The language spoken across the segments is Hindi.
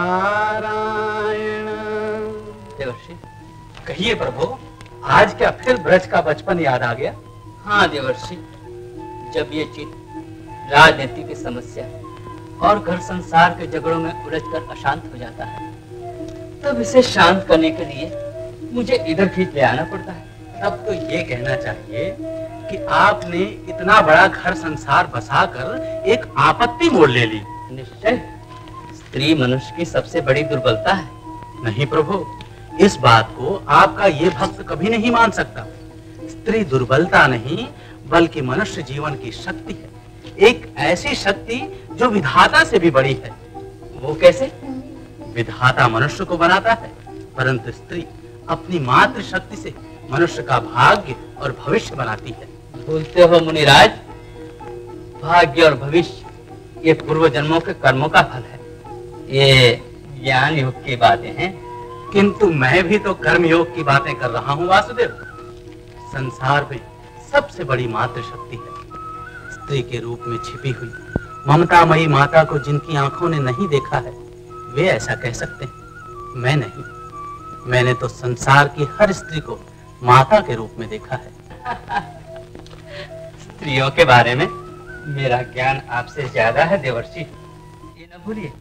नारायण। देवर्षि कहिए प्रभु, आज क्या फिर ब्रज का बचपन याद आ गया? हाँ देवर्षि, जब ये चित्त राजनीति की समस्या और घर संसार के झगड़ों में उलझकर अशांत हो जाता है, तब इसे शांत करने के लिए मुझे इधर खींच ले आना पड़ता है। तब तो ये कहना चाहिए कि आपने इतना बड़ा घर संसार बसाकर एक आपत्ति मोड़ ले ली। निश्चय, स्त्री मनुष्य की सबसे बड़ी दुर्बलता है। नहीं प्रभु, इस बात को आपका ये भक्त कभी नहीं मान सकता। स्त्री दुर्बलता नहीं, बल्कि मनुष्य जीवन की शक्ति है, एक ऐसी शक्ति जो विधाता से भी बड़ी है। वो कैसे? विधाता मनुष्य को बनाता है, परंतु स्त्री अपनी मात्र शक्ति से मनुष्य का भाग्य और भविष्य बनाती है। भूलते हो मुनिराज, भाग्य और भविष्य ये पूर्व जन्मों के कर्मों का फल है। ये ज्ञान योग की बातें हैं। किंतु मैं भी तो कर्म योग की बातें कर रहा हूँ वासुदेव। संसार में सबसे बड़ी मातृ शक्ति है, स्त्री के रूप में छिपी हुई ममतामयी माता को जिनकी आंखों ने नहीं देखा है, वे ऐसा कह सकते हैं। मैं नहीं, मैंने तो संसार की हर स्त्री को माता के रूप में देखा है। स्त्रियों के बारे में मेरा ज्ञान आपसे ज्यादा है देवर्षि, ये न भूलिए।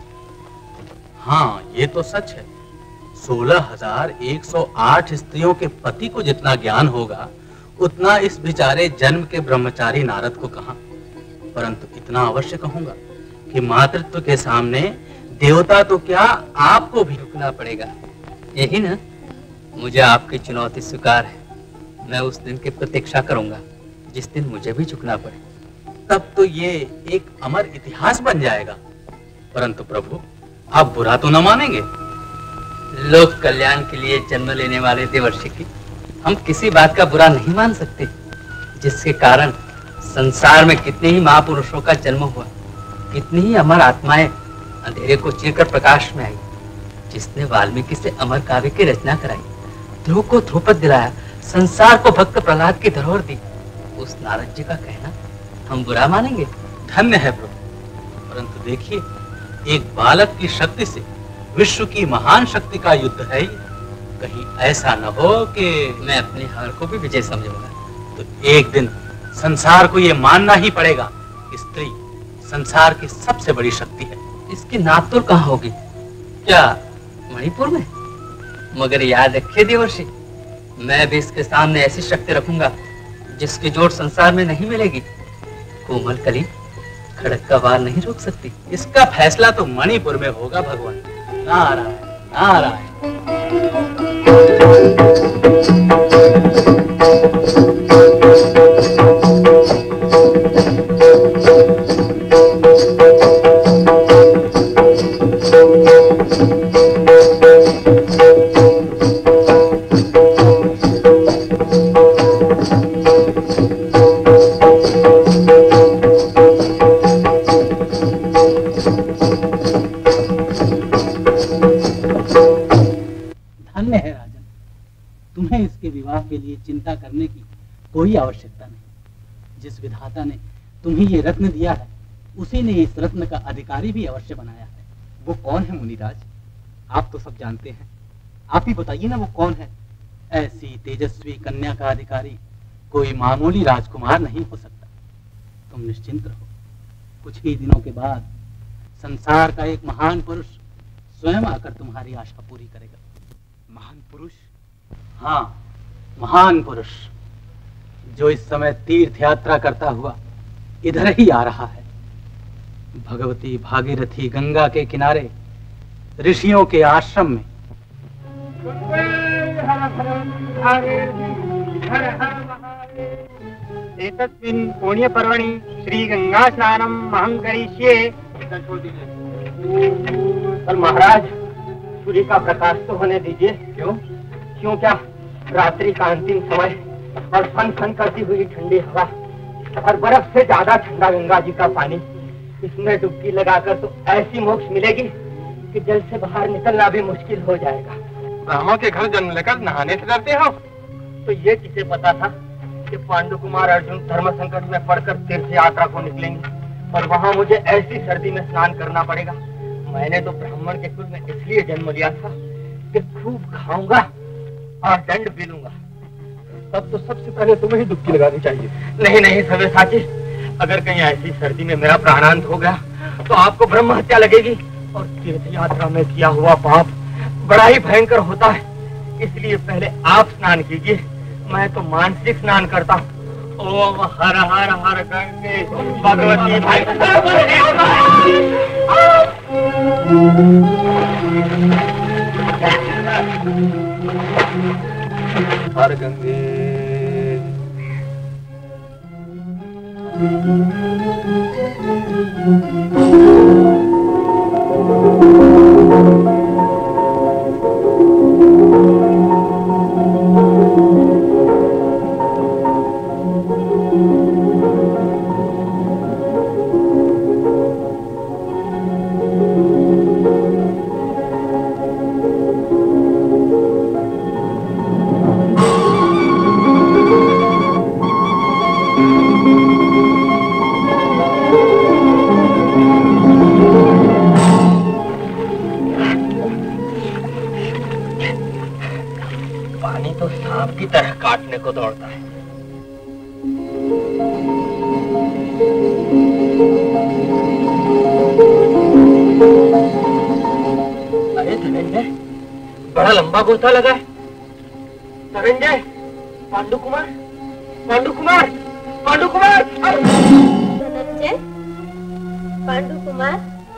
हाँ, ये तो सच है। 16,108 स्त्रियों के पति को जितना ज्ञान होगा, उतना इस बेचारे जन्म के ब्रह्मचारी नारद को कहां। परंतु इतना अवश्य कहूंगा कि मातृत्व के सामने देवता तो क्या, आपको भी रुकना पड़ेगा। यही ना, मुझे आपकी चुनौती स्वीकार है। मैं उस दिन की प्रतीक्षा करूंगा जिस दिन मुझे भी झुकना पड़े। तब तो ये एक अमर इतिहास बन जाएगा। परंतु प्रभु, आप बुरा तो न मानेंगे? लोक कल्याण के लिए जन्म लेने वाले देवर्षि की हम किसी बात का बुरा नहीं मान सकते, जिसके कारण संसार में कितने ही महापुरुषों का जन्म हुआ, कितनी ही अमर आत्माएं अंधेरे को चीरकर प्रकाश में आई, जिसने वाल्मीकि से अमर काव्य की रचना कराई, ध्रुव को ध्रुपद दिलाया, संसार को भक्त प्रहलाद की धरोहर दी। उस नारद जी का कहना हम बुरा मानेंगे? धन्य है प्रभु। परंतु देखिए, एक बालक की शक्ति से विश्व की महान शक्ति का युद्ध है। कहीं ऐसा न हो कि मैं अपनी हार को भी विजय समझूंगा। तो एक दिन संसार को ये मानना ही पड़ेगा कि स्त्री संसार की सबसे बड़ी शक्ति है। इसकी नापतोल कहाँ होगी? क्या मणिपुर में? मगर याद रखिए देवर्षि, मैं भी इसके सामने ऐसी शक्ति रखूंगा जिसकी जोड़ संसार में नहीं मिलेगी। कोमल कली खड़क का वार नहीं रोक सकती। इसका फैसला तो मणिपुर में होगा भगवान। नारायण नारायण। के लिए चिंता करने की कोई आवश्यकता नहीं। जिस विधाता ने तुम्हें ये रत्न दिया है, उसी ने इस रत्न का अधिकारी भी अवश्य बनाया है। वो कौन है मुनिराज? आप तो सब जानते हैं, आप ही बताइए ना वो कौन है। ऐसी तेजस्वी कन्या का अधिकारी कोई मामूली राजकुमार नहीं हो सकता। तुम निश्चिंत रहो, कुछ ही दिनों के बाद संसार का एक महान पुरुष स्वयं आकर तुम्हारी आशा पूरी करेगा। महान पुरुष? हाँ, महान पुरुष, जो इस समय तीर्थ यात्रा करता हुआ इधर ही आ रहा है। भगवती भागीरथी गंगा के किनारे ऋषियों के आश्रम में। एतस्मिन् पुण्य पर्वणि श्री गंगा स्नानम महं करिष्ये। पर महाराज, सूर्य का प्रकाश तो होने दीजिए। क्यों? क्यों क्या? रात्रि का अंतिम समय और फन फन करती हुई ठंडी हवा और बर्फ से ज्यादा ठंडा गंगा जी का पानी, इसमें डुबकी लगाकर तो ऐसी मोक्ष मिलेगी कि जल से बाहर निकलना भी मुश्किल हो जाएगा। ब्राह्मण के घर जन्म लेकर नहाने से डरते हो? तो ये किसे पता था कि पांडु कुमार अर्जुन धर्म संकट में पड़कर तीर्थ यात्रा को निकलेंगे और वहाँ मुझे ऐसी सर्दी में स्नान करना पड़ेगा। मैंने तो ब्राह्मण के कुल में इसलिए जन्म लिया था कि खूब खाऊंगा और दंड पी लूंगा। तब तो सबसे पहले तुम्हें ही डुबकी लगानी चाहिए। नहीं नहीं सव्यसाची, अगर कहीं ऐसी सर्दी में मेरा प्राणांत हो गया तो आपको ब्रह्म हत्या लगेगी, और तीर्थ यात्रा में किया हुआ पाप बड़ा ही भयंकर होता है। इसलिए पहले आप स्नान कीजिए, मैं तो मानसिक स्नान करता हूँ। ओम हर हर हर गंगे भगवती भाई हर गंगे। पानी तो सांप की तरह काटने को दौड़ता है। अरे धनंजय, बड़ा लंबा गोता लगा है। धनंजय, पांडु कुमार, पांडु कुमार, पांडु कुमार। धनंजय, पांडु कुमार,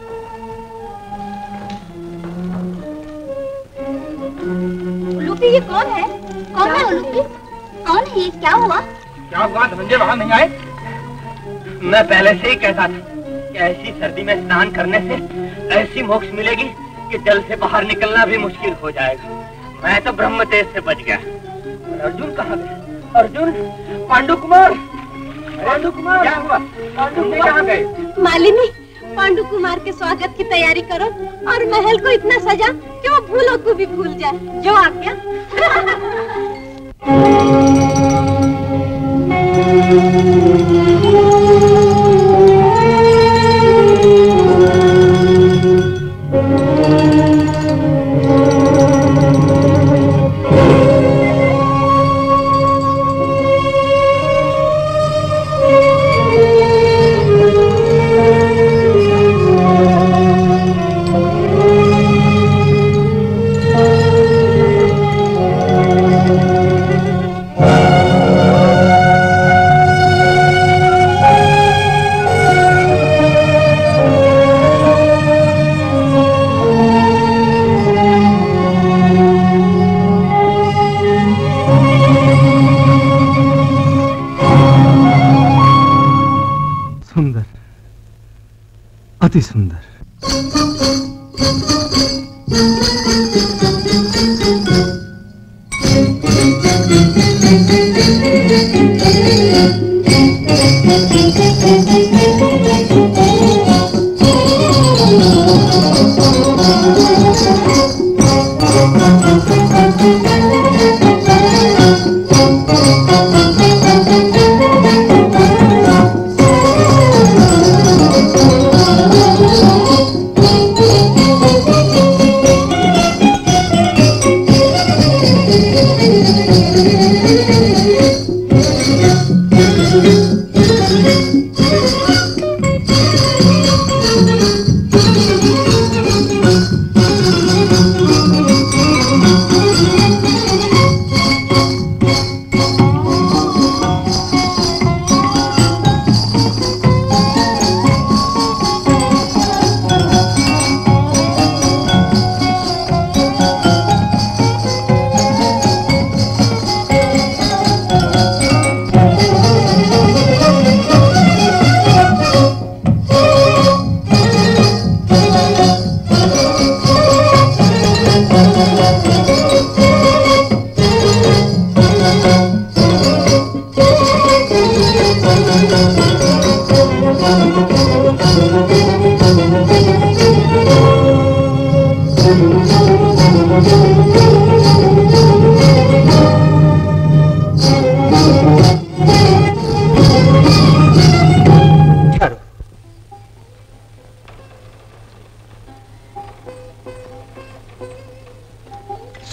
उलूपी ये कौन है? कौन है उलूपी? कौन है ये? क्या हुआ? क्या हुआ धनंजय, वहां नहीं आए? मैं पहले से ही कहता था कि ऐसी सर्दी में स्नान करने से ऐसी मोक्ष मिलेगी कि जल से बाहर निकलना भी मुश्किल हो जाएगा। मैं तो ब्रह्म तेज से बच गया। अर्जुन कहाँ गए? अर्जुन, पांडु कुमार, पांडु कुमार, क्या हुआ? पांडु कुमार कहाँ गए? मालिनी, पांडु कुमार के स्वागत की तैयारी करो और महल को इतना सजा कि वो भूलों को भी भूल जाए। जो आज्ञा। सुंदर, अति सुंदर।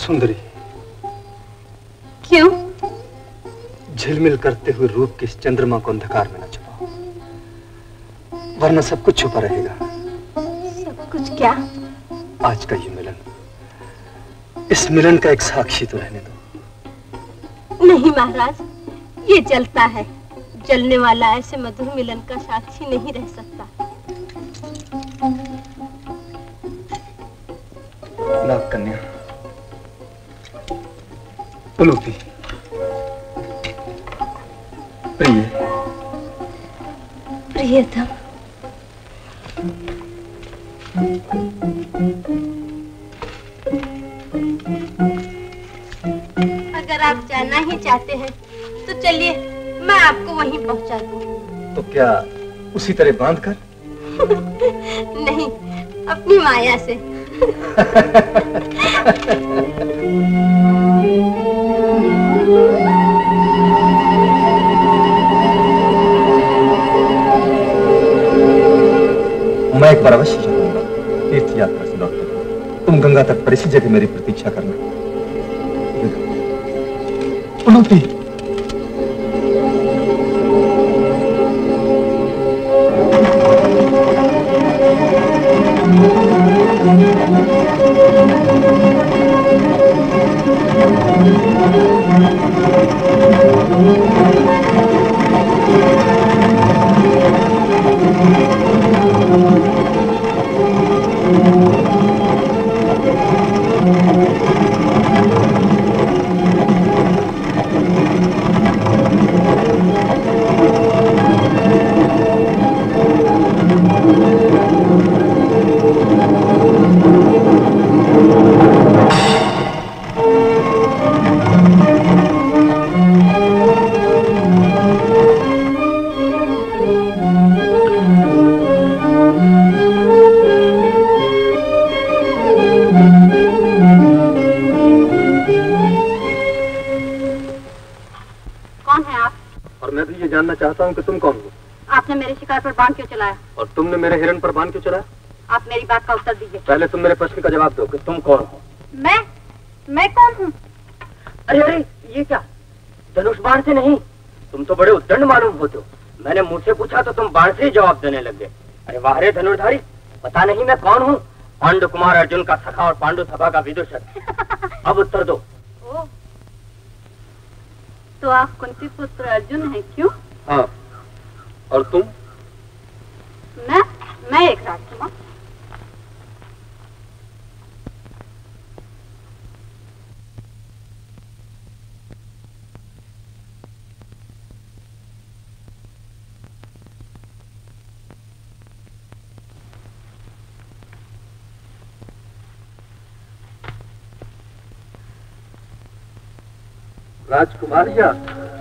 सुंदरी, क्यों? झिलमिल करते हुए रूप के इस चंद्रमा को अंधकार में न छुपाओ, वरना सब कुछ छुपा रहेगा। सब कुछ क्या? आज का ये मिलन, इस मिलन का एक साक्षी तो रहने दो। नहीं महाराज, ये जलता है। जलने वाला ऐसे मधुर मिलन का साक्षी नहीं रह सकता। नाग कन्या, उलूपी, प्रिय, प्रियतम, अगर आप जाना ही चाहते हैं तो चलिए, मैं आपको वहीं पहुंचा दूं। तो क्या उसी तरह बांध कर? नहीं, अपनी माया से। मैं एक बार अवश्य जाऊंगा तीर्थ यात्रा से लौटकर। तुम गंगा तट पर इसी जगह मेरी प्रतीक्षा करना। उलूपी, चाहता हूँ कि तुम कौन हो? आपने मेरे शिकार पर बाण क्यों चलाया? और तुमने मेरे हिरण पर बाण क्यों चलाया? आप मेरी बात का उत्तर दीजिए। पहले तुम मेरे प्रश्न का जवाब दो कि तुम कौन हो? मैं कौन हूँ? अरे ये क्या? धनुष बाण से नहीं, तुम तो बड़े उद्दंड मालूम होते हो। मैंने मुझसे पूछा तो तुम बाण से ही जवाब देने लग गए। अरे वाह रे धनुर्धारी, पता नहीं मैं कौन हूँ? पांडु कुमार अर्जुन का सखा और पांडु सभा का विदूषक। अब उत्तर दो। तो आप कुंती पुत्र अर्जुन हैं, क्यों? हाँ, और तुम? मैं एक राजकुमार। राजकुमारिया,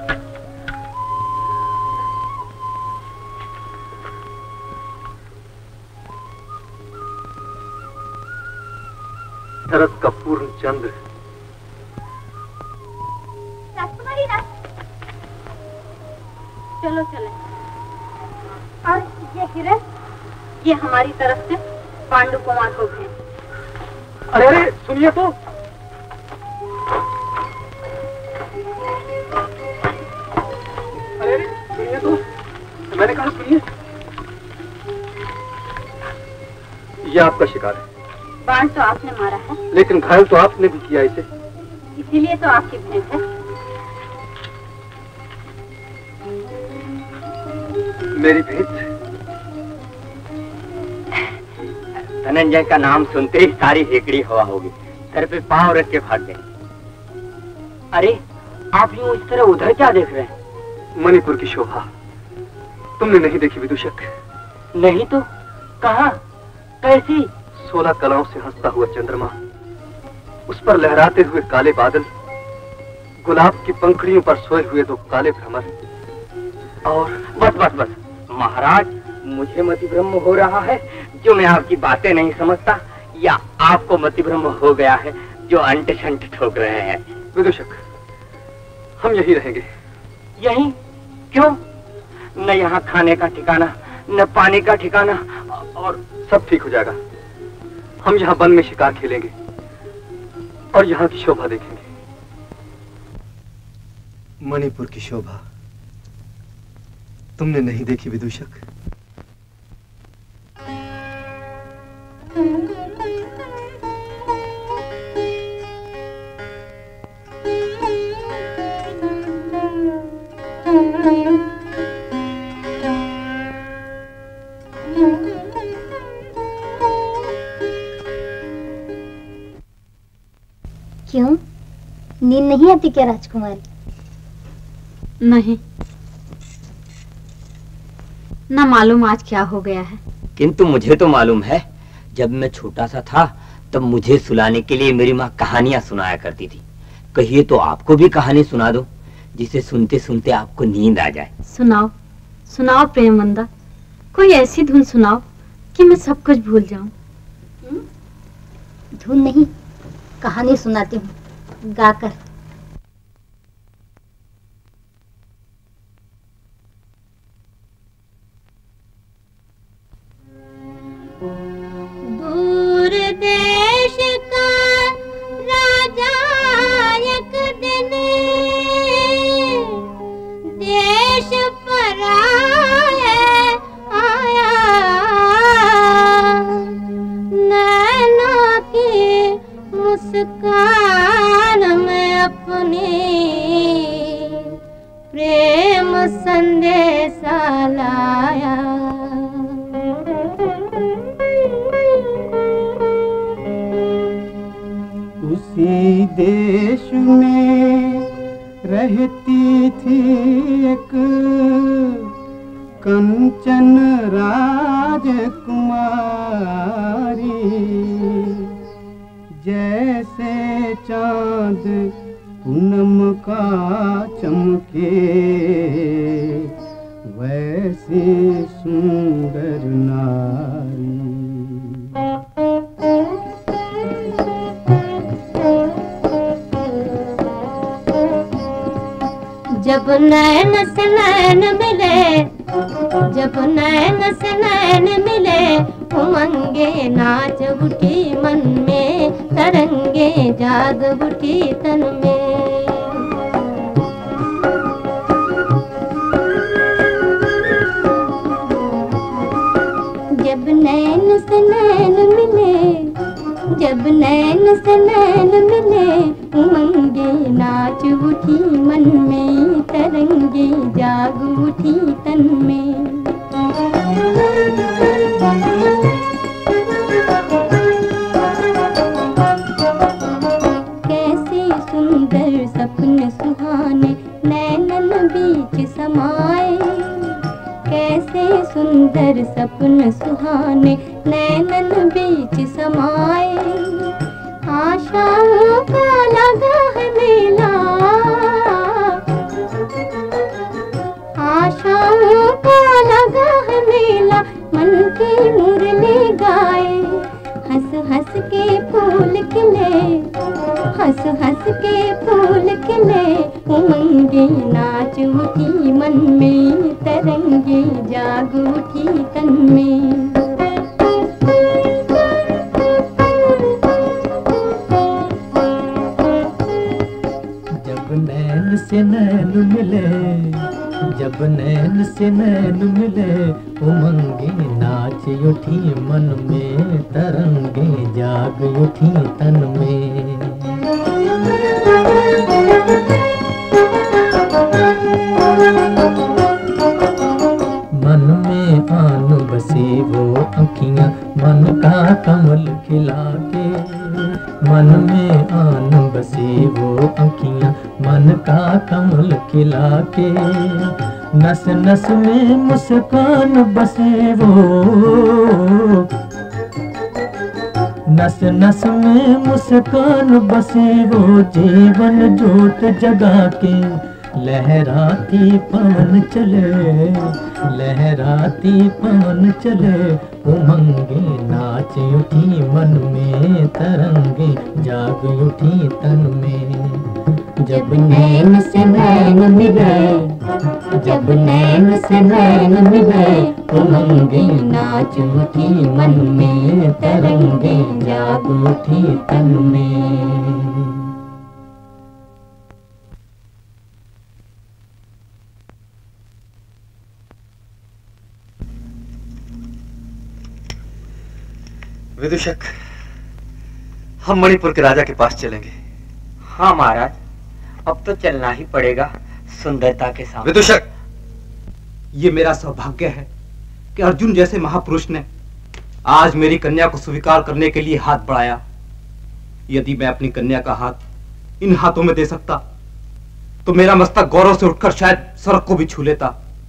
शरद का पूर्ण चंद्र। राजकुमारी ना, चलो चले। और ये हिरण, ये हमारी तरफ से पांडु कुमार को भेज। अरे अरे सुनिए तो। अरे सुनिए तो, मैंने कहा सुनिए। ये आपका शिकार है। बाण तो आपने मारा है, लेकिन घायल तो आपने भी किया इसे। इसीलिए तो आपकी भेंट है। मेरी भेंट? धनंजय का नाम सुनते ही सारी हेकड़ी हवा होगी, सर पे पांव रख के भाग गए। अरे आप यूं इस तरह उधर क्या देख रहे हैं? मणिपुर की शोभा तुमने नहीं देखी विदूषक? नहीं तो कहाँ, कैसी? 16 कलाओं से हंसता हुआ चंद्रमा, उस पर लहराते हुए काले बादल, गुलाब की पंखड़ियों पर सोए हुए 2 काले भ्रमर, और बस बस बस महाराज, मुझे मतिभ्रम हो रहा है जो मैं आपकी बातें नहीं समझता, या आपको मतिभ्रम हो गया है जो अंट शंट ठोक रहे हैं। विदूषक, हम यही रहेंगे। यही क्यों? न यहाँ खाने का ठिकाना, न पानी का ठिकाना, और सब ठीक हो जाएगा। हम यहाँ वन में शिकार खेलेंगे। और यहाँ की शोभा देखेंगे। मणिपुर की शोभा तुमने नहीं देखी विदूषक? क्यों, नींद नहीं आती क्या राजकुमारी? नहीं, ना मालूम आज क्या हो गया है। किंतु मुझे तो मालूम है, जब मैं छोटा सा था तब मुझे सुलाने के लिए मेरी माँ कहानियां सुनाया करती थी। कहिए तो आपको भी कहानी सुना दो, जिसे सुनते सुनते आपको नींद आ जाए। सुनाओ सुनाओ प्रेमवंदा, कोई ऐसी धुन सुनाओ कि मैं सब कुछ भूल जाऊं। धुन नहीं, कहानी सुनाती हूँ गाकर। दूर देश का राजा एक दिन देश पर आया, नैना की मुस्कान में अपने प्रेम संदेशा लाया। उसी देश में रहती थी एक कंचन राजकुमारी, जैसे चांद पूनम का चमके वैसी सुंदर नारी। जब नैन से नैन मिले, जब नैन से नैन मिले, उमंगे नाच उठी मन में, तरंगे जाग उठी तन में। जब नैन से नैन मिले, जब नैन से नैन मिले, उमंगे नाच उठी मन में, तरंगे जाग उठी तन में। कैसे सुंदर सपने सुहाने नैनन बीच समाए, कैसे सुंदर सपने सुहाने नैनन बीच समाए। आशाओं का लगा है मेला, आशाओं का लगा है मेला, मन की मुरली गाए। हंस हंस के फूल खिले, हंस हंस के फूल खिले, उमंगे नाच उठी मन में, तरंगे जाग उठी तन में। नैन से नैन मिले, जब नैन से नैन मिले, उमंगे नाच उठी मन में, तरंगे जाग उठी तन में। मन में आन बसी वो अखियां, मन का कमल खिला के, मन में आन बसी वो अखियां, मन का कमल खिला के। नस नस में मुस्कान बसे वो, नस नस में मुस्कान बसे वो, जीवन ज्योत जगा के। लहराती पवन चले, लहराती पवन चले, उमंगे नाच उठी मन में, तरंगे जाग उठी तन में। जब नैन से नैन मिले, जब नैन से नैन मिले, उमंगे नाच उठी मन में, तरंगे जाग उठी तन में। विदूषक, हम मणिपुर के राजा के पास चलेंगे। हाँ महाराज, अब तो चलना ही पड़ेगा सुंदरता के साथ। विदूषक, ये मेरा सौभाग्य है कि अर्जुन जैसे महापुरुष ने आज मेरी कन्या को स्वीकार करने के लिए हाथ बढ़ाया। यदि मैं अपनी कन्या का हाथ इन हाथों में दे सकता तो मेरा मस्तक गौरव से उठकर शायद स्वर्ग को भी छू लेता।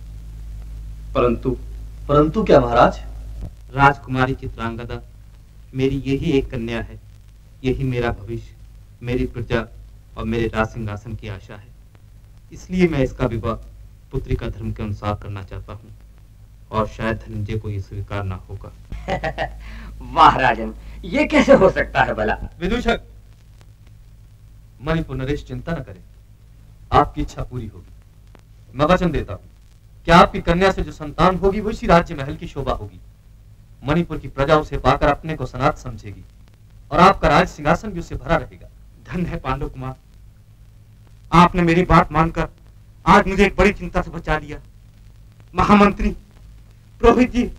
परंतु क्या महाराज? राजकुमारी चित्रांगदा मेरी यही एक कन्या है। यही मेरा भविष्य, मेरी प्रजा और मेरे राज सिंहासन की आशा है। इसलिए मैं इसका विवाह पुत्री का धर्म के अनुसार करना चाहता हूँ और शायद धनंजय को यह स्वीकार ना होगा। महाराजन, ये कैसे हो सकता है भला? विदूषक, मणिपुर नरेश चिंता न करे, आपकी इच्छा पूरी होगी। मैं वचन देता हूँ कि आपकी कन्या से जो संतान होगी वो इसी राज्य महल की शोभा होगी। मणिपुर की प्रजा उसे पाकर अपने को सनात समझेगी और आपका राज सिंहासन भी उससे भरा रहेगा। धन्य है पांडु कुमार, आपने मेरी बात मानकर आज मुझे एक बड़ी चिंता से बचा लिया। महामंत्री, पुरोहित जी,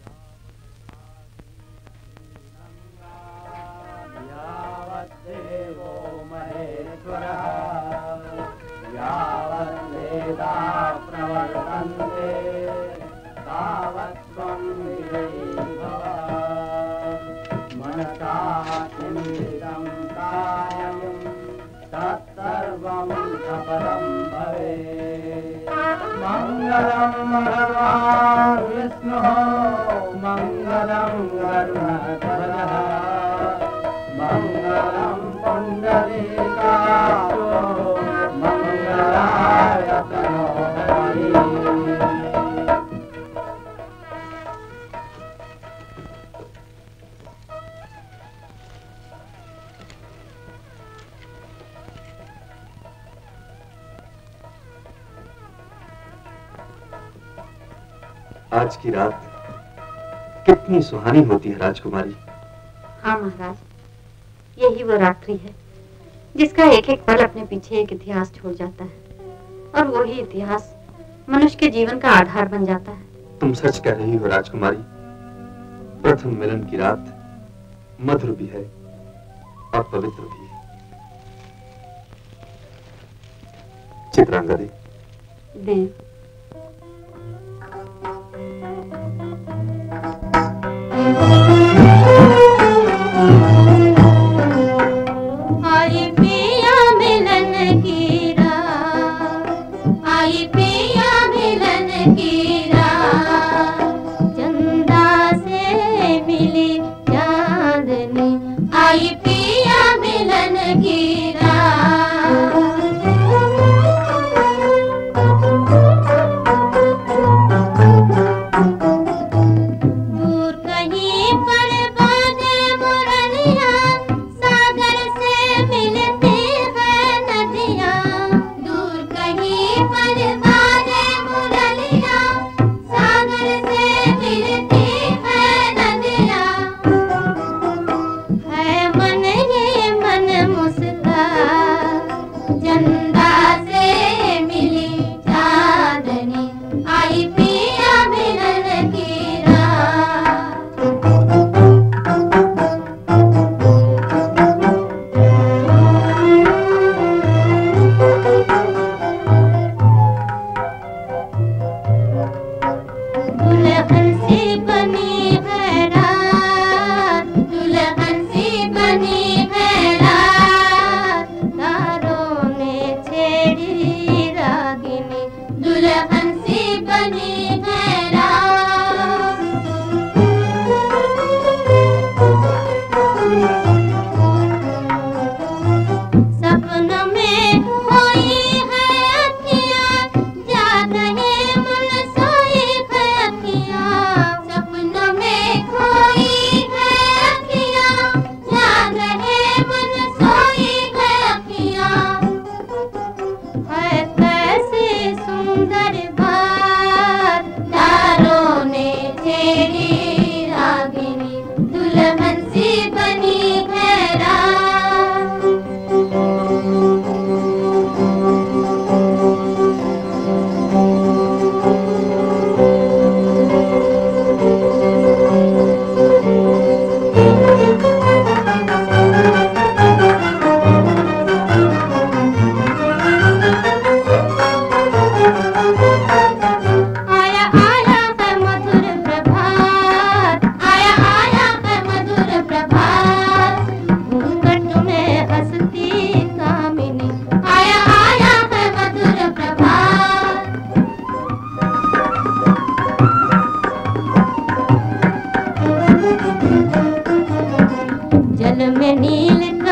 मंगलम भगवान विष्णु मंगलम गरुड़ध्वजः मंगलम पुंडरीकाक्षो मंगलाय तनोहरि। आज की रात कितनी सुहानी होती है राजकुमारी। हाँ महाराज, यही वो रात्रि है जिसका एक एक पल अपने पीछे एक इतिहास छोड़ जाता है और वही इतिहास मनुष्य के जीवन का आधार बन जाता है। तुम सच कह रही हो राजकुमारी। प्रथम मिलन की रात मधुर भी है और पवित्र भी है। चित्रांगदी, दें। आई पिया मिलन की रात, आई पिया मिलन की रात, चंदा से मिली चांदनी, आई पिया मिलन की रात। दूर कहीं पर बाजे मुरलिया, सागर से मिलती है नदियाँ। दूर कहीं पर बाजे मुरलिया, सागर से मिलती है नदियाँ। है मन ये मन मुस्कान,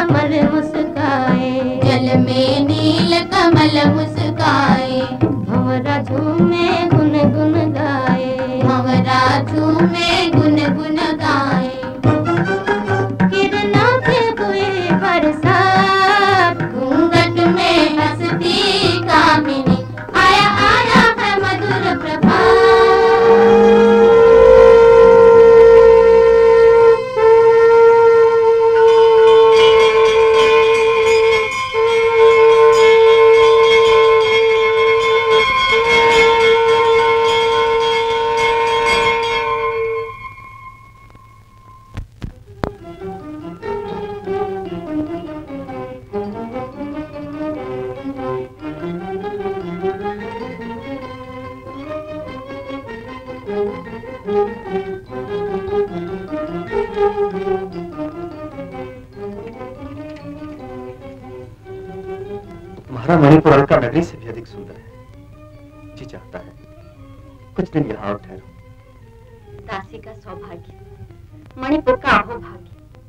भंवर मुस्काए, जल में नील कमल मुस्काए, भंवरा झूमे गुनगुन गाए, भंवरा झूमे गुनगुन गाए। किरणों से हुए बरसात, घूंघट में हंसती कामिनी, आया आया है मधुर प्रभात। तुम्हारा मणिपुर अलका नगरी से भी अधिक सुंदर है। जी चाहता है कुछ दिन यहाँ और ठहरो। दासी का सौभाग्य, मणिपुर का अहोभाग्य।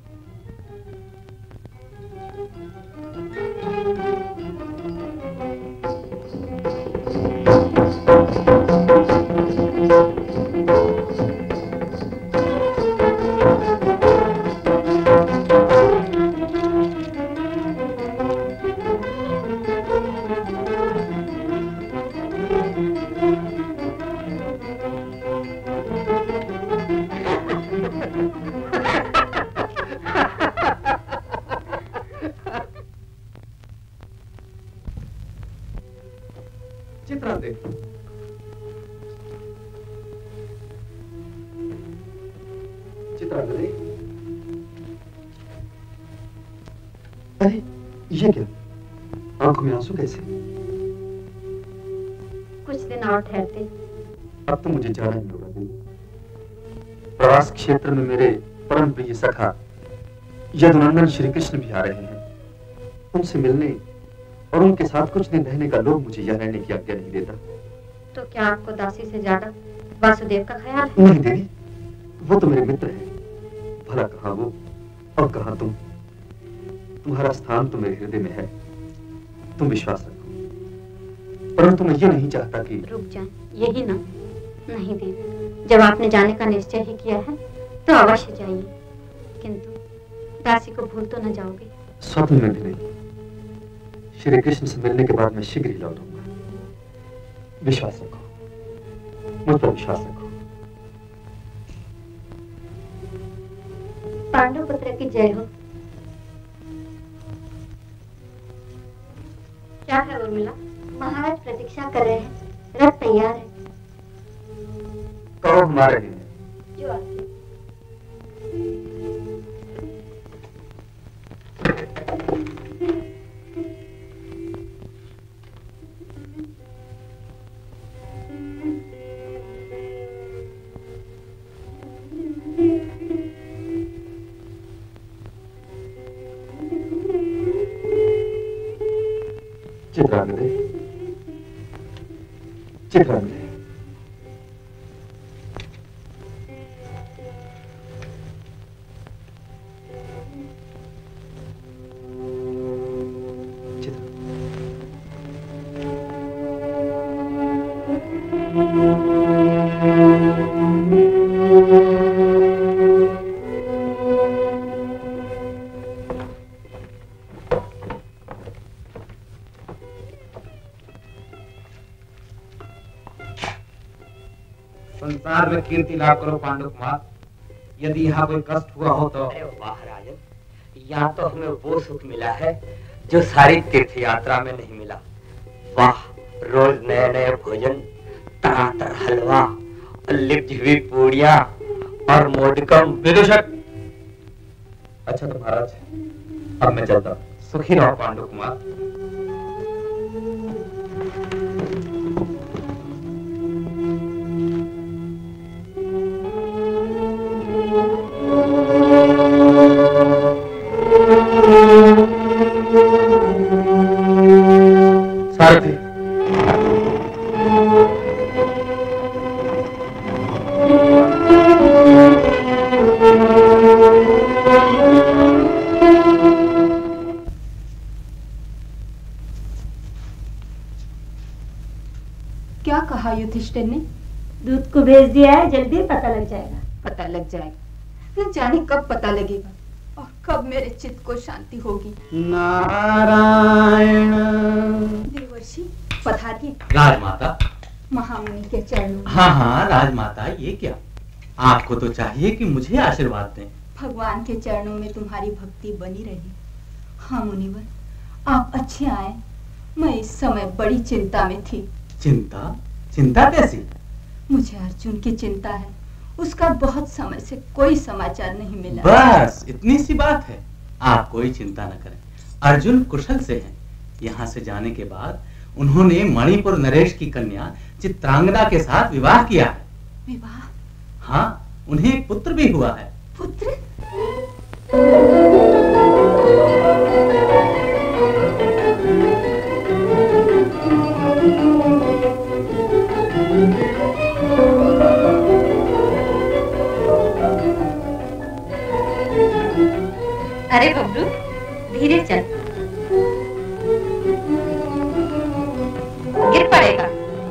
अरे ये क्या, आंखों में आंसू कैसे? कुछ दिन और ठहरते। अब तो मुझे जाना ही होगा। प्रवास क्षेत्र में मेरे परम प्रिय सखा यदुनंदन श्री कृष्ण भी आ रहे हैं। उनसे मिलने और उनके साथ कुछ दिन रहने का लोग मुझे यहाँ रहने की आज्ञा नहीं देता। तो क्या आपको दासी से ज्यादा वासुदेव का ख्याल है? नहीं देवी, वो तो मेरे मित्र हैं। भला कहाँ वो और कहाँ तुम। तुम्हारा स्थान तो मेरे हृदय में है, तुम विश्वास रखो। परंतु मैं ये नहीं चाहता कि रुक जाए। यही ना? नहीं देवी, जब आपने जाने का निश्चय ही किया है तो अवश्य जाइए, किंतु दासी को भूल तो न जाओगे? स्वप्न में भी नहीं। श्री कृष्ण से मिलने के बाद मैं शीघ्र ही लौटूंगा। विश्वास रखो, मुझ पर विश्वास रखो। पांडु पुत्र की जय हो। क्या है उर्मिला? महाराज प्रतीक्षा कर रहे हैं, रथ तैयार है। कहो हमारे हैं। जो आज्ञा। चित्रांगदे, चित्रांगदे, संसार में कीर्ति लाभ करो पांडु कुमार। यदि यहाँ कोई कष्ट हुआ हो तो। अरे वाह राजन, यहाँ तो हमें वो सुख मिला है जो सारी तीर्थ यात्रा में नहीं मिला। वाह, रोज नए नए भोजन, तरह तरह हलवा, लिप्त हुई पूड़ियाँ और मोदकम। विदूषक। अच्छा तो महाराज, अब मैं चलता। सुखी रहो पांडु कुमार। सारथी, कहा युधिष्ठिर ने? दूत को भेज दिया है, जल्दी पता लग जाएगा। पता लग जाएगा, न जाने कब पता लगेगा और कब मेरे चित्त को शांति होगी। नारायण। देवर्षि पधारिए। राजमाता। महामुनि के चरणों। हाँ हाँ राजमाता, ये क्या, आपको तो चाहिए कि मुझे आशीर्वाद दें। भगवान के चरणों में तुम्हारी भक्ति बनी रही। हाँ मुनिवर, आप अच्छे आए। मैं इस समय बड़ी चिंता में थी। चिंता? चिंता कैसी? मुझे अर्जुन की चिंता है। उसका बहुत समय से कोई समाचार नहीं मिला। बस इतनी सी बात है, आप कोई चिंता न करें। अर्जुन कुशल से हैं। यहाँ से जाने के बाद उन्होंने मणिपुर नरेश की कन्या चित्रांगदा के साथ विवाह किया है। विवाह? हाँ, उन्हें एक पुत्र भी हुआ है। पुत्र? अरे बबलू, धीरे चल, गिर पड़ेगा।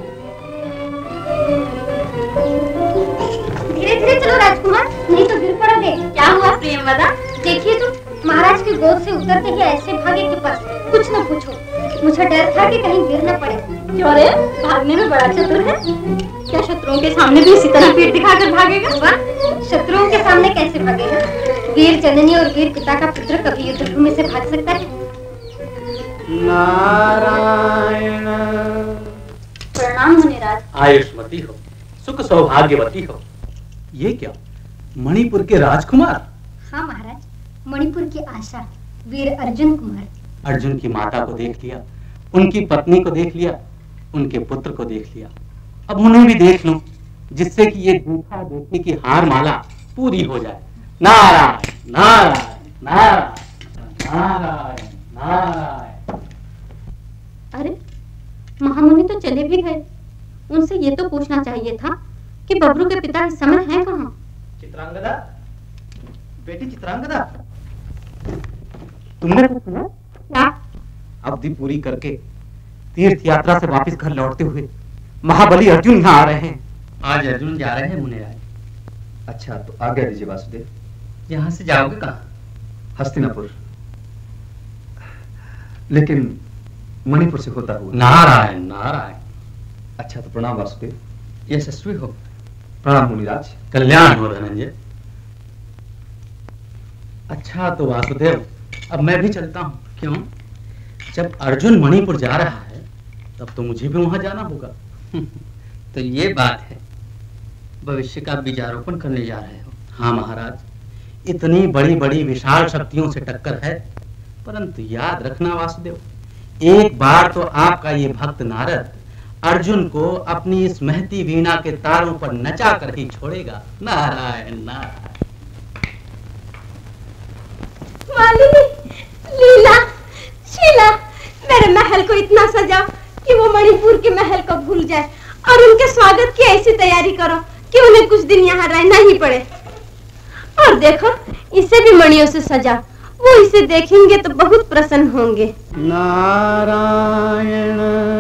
धीरे धीरे चलो राजकुमार, नहीं तो गिर पड़ोगे। क्या हुआ प्रियंवदा? देखिए तो महाराज की गोद से उतरते ही ऐसे भागे कि बस कुछ न पूछो। मुझे डर था कि कहीं गिर न पड़े। क्यों रे, भागने में बड़ा चतुर है। क्या शत्रुओं के सामने भी इसी तरह पीठ दिखाकर भागेगा? वाह, शत्रुओं के सामने कैसे भागेगा? वीर जननी और वीर पिता का पुत्र कभी युद्ध भूमि से भाग सकता है? नारायण। प्रणाम मुनिराज। आयुष्मती हो, सुख सौभाग्यवती हो। ये क्या, मणिपुर के राजकुमार? हाँ महाराज, मणिपुर की आशा, वीर अर्जुन कुमार। अर्जुन की माता को देख लिया, उनकी पत्नी को देख लिया, उनके पुत्र को देख लिया, अब उन्हें भी देख लूं, जिससे कि ये देखा देखने की हार माला पूरी हो जाए। नारायण नारायण नारायण नारायण नारायण। अरे महामुनि तो चले भी गए। उनसे ये तो पूछना चाहिए था कि बबरू के पिता इस समय हैं कहाँ? चित्रांगदा, बेटी चित्रांगदा, तुमने कुछ सुना? क्या? अवधि पूरी करके तीर्थ यात्रा से वापस घर लौटते हुए महाबली अर्जुन यहाँ आ रहे हैं। आज अर्जुन जा रहे हैं मुनिराज। अच्छा, तो आज्ञा दीजिए वासुदेव। यहाँ से जाओगे कहाँ? हस्तिनापुर, लेकिन मणिपुर से होता हुआ। नारायण नारायण। अच्छा, तो प्रणाम वासुदेव। यशस्वी हो। प्रणाम मुनिराज। कल्याण हो धनंजय। अच्छा तो वासुदेव, अब मैं भी चलता हूँ। क्यों? जब अर्जुन मणिपुर जा रहा है तब तो मुझे भी वहां जाना होगा। तो ये बात है, भविष्य का बीजारोपण करने जा रहे हो? हाँ महाराज, इतनी बड़ी बड़ी विशाल शक्तियों से टक्कर है, परंतु याद रखना वासुदेव, एक बार तो आपका ये भक्त नारद अर्जुन को अपनी इस महती वीणा के तारों पर नचा कर ही छोड़ेगा। नारायण नारायण। मालिनी, लीला, शीला, मेरे महल को इतना सजाओ कि वो मणिपुर के महल को भूल जाए और उनके स्वागत की ऐसी तैयारी करो कि उन्हें कुछ दिन यहाँ रहना ही पड़े। और देखो, इसे भी मणियों से सजा, वो इसे देखेंगे तो बहुत प्रसन्न होंगे। नारायण।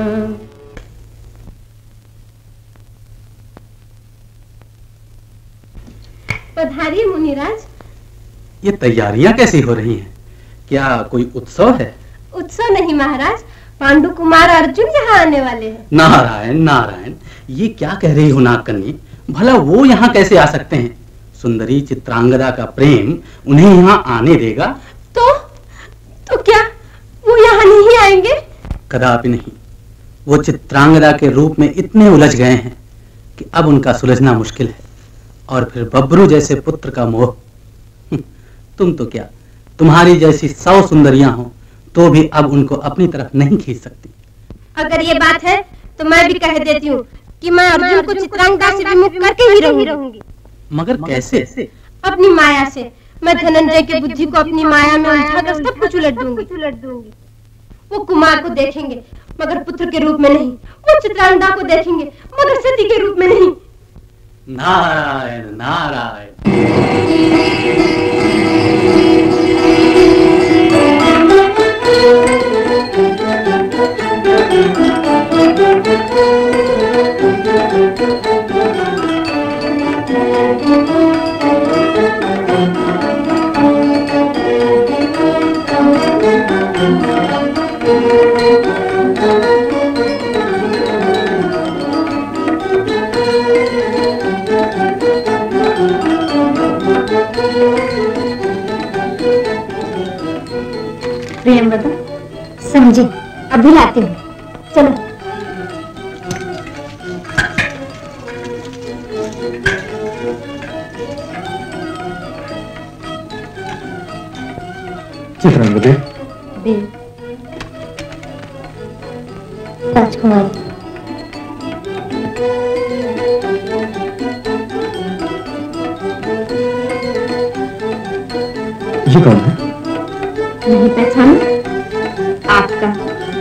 पधारिए मुनिराज। ये तैयारियां कैसी हो रही हैं? क्या कोई उत्सव है? उत्सव नहीं महाराज, पांडु कुमार अर्जुन यहाँ आने वाले हैं। नारायण नारायण, ये क्या कह रही हो नागकन्या? भला वो यहाँ कैसे आ सकते हैं? सुंदरी चित्रांगदा का प्रेम उन्हें यहाँ आने देगा? तो क्या वो यहाँ नहीं आएंगे? कदापि नहीं। वो चित्रांगदा के रूप में इतने उलझ गए हैं कि अब उनका सुलझना मुश्किल है। और फिर बब्रू जैसे पुत्र का मोह। तुम तो क्या, तुम्हारी जैसी 100 सुंदरियां हो तो भी अब उनको अपनी तरफ नहीं खींच सकती। अगर ये बात है तो मैं भी कह देती हूँ कि मैं अर्जुन को चित्रांगदा से विमुख करके ही रहूंगी। मगर कैसे? अपनी माया से। मैं धनंजय के बुद्धि को अपनी माया में उलझाकर सब कुछ उलट दूंगी। वो कुमार को देखेंगे मगर पुत्र के रूप में नहीं, वो चित्रांगदा को देखेंगे मगर सती के रूप में नहीं। नारायण नारायण। प्रियंवदा, समझी, अभी लाती हूँ। चलो। चित्रांगदे। राजकुमार। ये कौन है? नहीं पहचाना? आपका।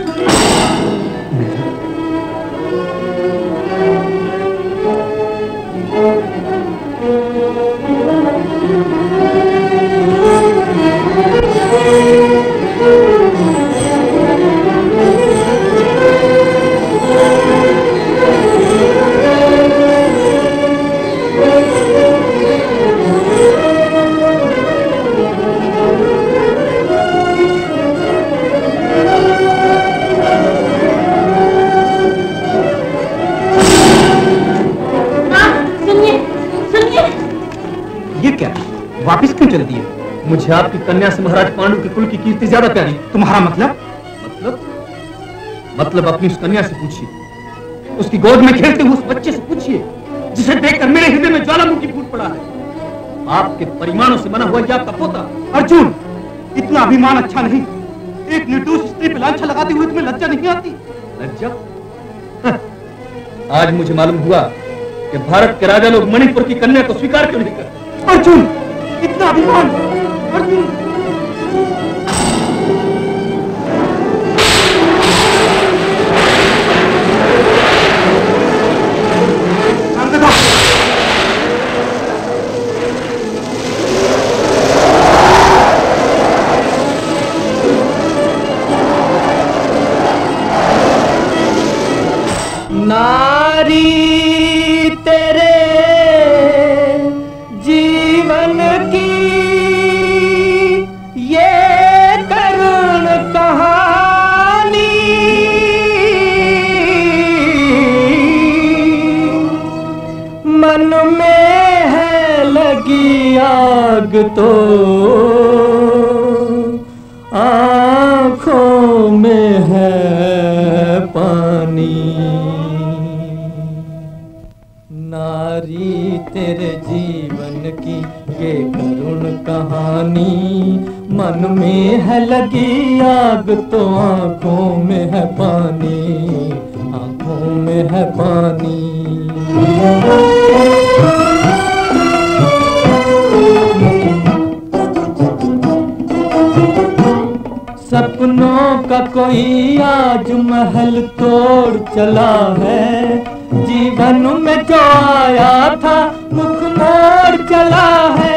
वापिस क्यों चल दिए? मुझे आपकी कन्या से महाराज पांडु के कुल की कीर्ति ज्यादा प्यारी। तुम्हारा मतलब अपनी उस कन्या से पूछिए, उसकी गोद में खेलते हुए उस बच्चे से पूछिए जिसे देखकर मेरे हृदय में ज्वालामुखी फूट पड़ा है। आपके परिमाणों से बना हुआ ये आपका पोता अर्जुन, इतना अभिमान अच्छा नहीं। एक निर्दोष स्त्री पे लांछा लगाते हुए तुम्हें लज्जा नहीं आती? लज्जा? आज मुझे मालूम हुआ कि भारत के राजा लोग मणिपुर की कन्या को स्वीकार क्यों नहीं करते। अर्जुन, इतना अभिमान! अर्जुन! नारी तेरे जीवन की ये करुण कहानी, मन में है लगी आग तो आँखों में है पानी। नारी तेरे जीवन की ये करुण कहानी, मन में है लगी आग तो आँखों में है पानी, आँखों में है पानी। सपनों का कोई आज महल तोड़ चला है, जीवन में जो आया था मुख मोड़ चला है।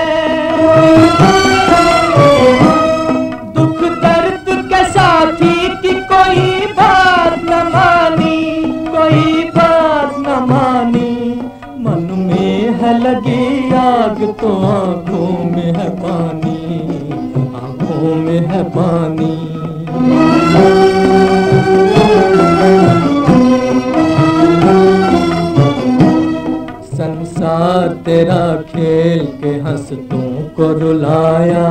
दुख दर्द के साथी की कोई बात न मानी, कोई बात न मानी। मन में है लगी आग तो आँखों में है पानी, आँखों में है पानी। संसार तेरा खेल के हंसतों को रुलाया,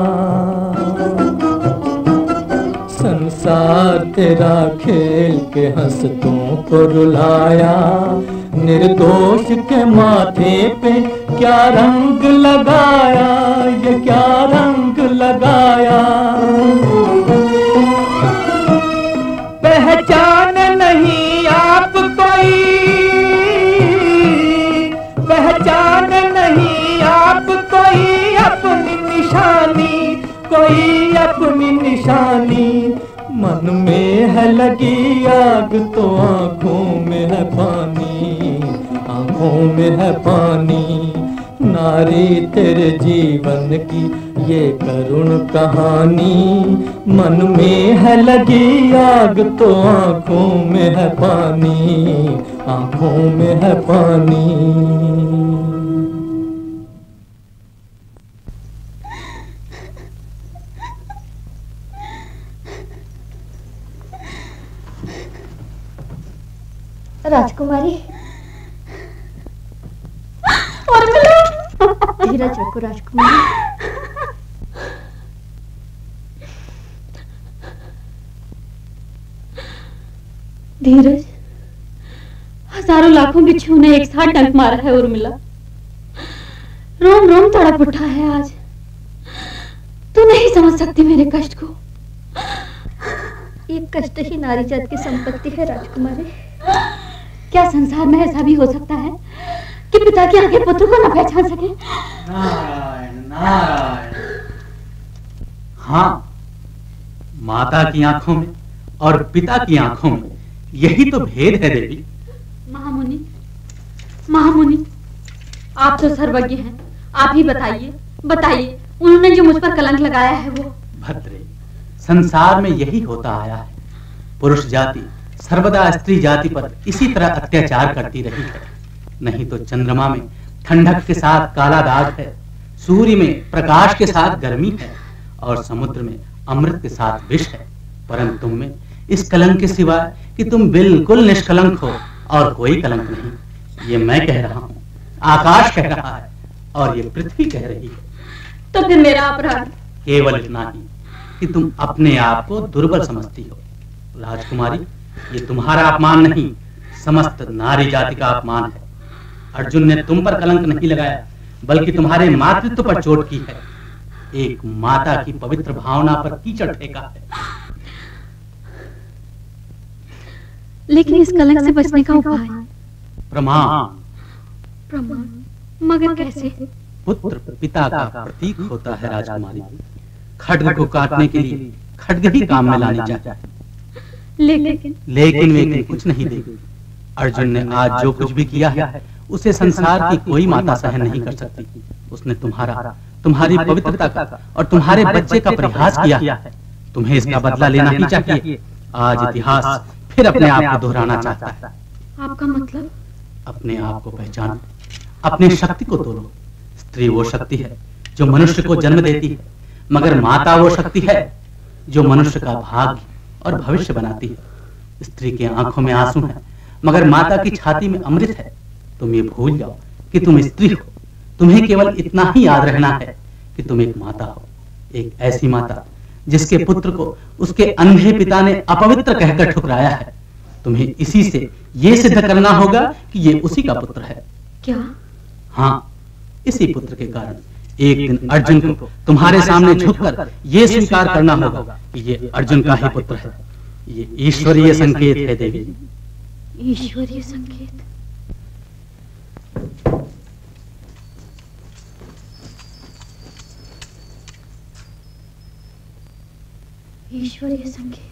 संसार तेरा खेल के हंसतों को रुलाया। निर्दोष के माथे पे क्या रंग लगाया, ये क्या रंग लगाया। पहचान नहीं आप कोई, पहचान नहीं आप कोई अपनी निशानी, कोई अपनी निशानी। मन में है लगी आग तो आँखों में है पानी, आँखों में है पानी। नारी तेरे जीवन की ये करुण कहानी, मन में है लगी आग तो आँखों में है पानी, आँखों में है पानी। राजकुमारी धीरज रखो राजकुमारी। धीरज, हजारों लाखों बिच्छू ने एक साथ डंक मारा है उर्मिला। रोम रोम तड़प उठा है आज। तू नहीं समझ सकती मेरे कष्ट को। ये कष्ट ही नारी जात की संपत्ति है राजकुमारी। क्या संसार में ऐसा भी हो सकता है कि पिता की आंखें पुत्र को न पहचान सके? नारायण नारायण। हाँ, माता की आंखों में और पिता की आंखों में यही तो भेद है देवी। महामुनि, महामुनि, आप तो सर्वज्ञ हैं। आप ही बताइए, बताइए, उन्होंने जो मुझ पर कलंक लगाया है वो। भद्रे, संसार में यही होता आया है। पुरुष जाति सर्वदा स्त्री जाति पर इसी तरह अत्याचार करती रही है। नहीं तो चंद्रमा में ठंडक के साथ काला दाग है, सूर्य में प्रकाश के साथ गर्मी है, और समुद्र में अमृत के साथ विष है। परंतु तुम में इस कलंक के सिवाय कि तुम बिल्कुल निष्कलंक हो और कोई कलंक नहीं। ये मैं कह रहा हूँ, आकाश कह रहा है, और ये पृथ्वी कह रही है। तो फिर मेरा अपराध केवल इतना ही कि तुम अपने आप को दुर्बल समझती हो। राजकुमारी, ये तुम्हारा अपमान नहीं, समस्त नारी जाति का अपमान है। अर्जुन ने तुम पर कलंक नहीं लगाया, बल्कि तुम्हारे मातृत्व पर चोट की है। एक माता की पवित्र भावना पर कीचड़ फेंका है। लेकिन इस कलंक से बचने का उपाय? प्रमाण। प्रमाण? मगर कैसे? पुत्र पिता का प्रतीक होता है राजकुमारी। खड्ग को काटने के लिए खड्ग ही काम में लानी चाहिए। लेकिन वे कुछ नहीं देगी। अर्जुन ने आज जो कुछ भी किया है उसे संसार की कोई माता सहन नहीं कर सकती। उसने तुम्हारी पवित्रता का और तुम्हारे बच्चे का परिहास किया है। तुम्हें इसका बदला लेना ही चाहिए। आज इतिहास फिर अपने आप को दोहराना चाहता है। आपका मतलब? अपने आप को पहचानो, अपने शक्ति को तोलो। स्त्री वो शक्ति है जो मनुष्य को जन्म देती है, मगर माता वो शक्ति है जो मनुष्य का भाग्य और भविष्य बनाती है। स्त्री के आंखों में आंसू है, मगर माता की छाती में अमृत है। तुम ये भूल जाओ कि तुम स्त्री हो। तुम्हें केवल इतना ही याद रहना है कि तुम एक माता हो, एक ऐसी माता जिसके पुत्र को उसके अंधे पिता ने अपवित्र कहकर ठुकराया है। तुम्हें इसी से ये सिद्ध करना होगा कि ये उसी का पुत्र है। क्या? हाँ, इसी पुत्र के कारण एक दिन अर्जुन को तुम्हारे सामने झुककर ये स्वीकार करना होगा कि ये अर्जुन का ही पुत्र है। ये ईश्वरीय संकेत है देवी। ईश्वरीय संकेत? ईश्वरीय संकेत।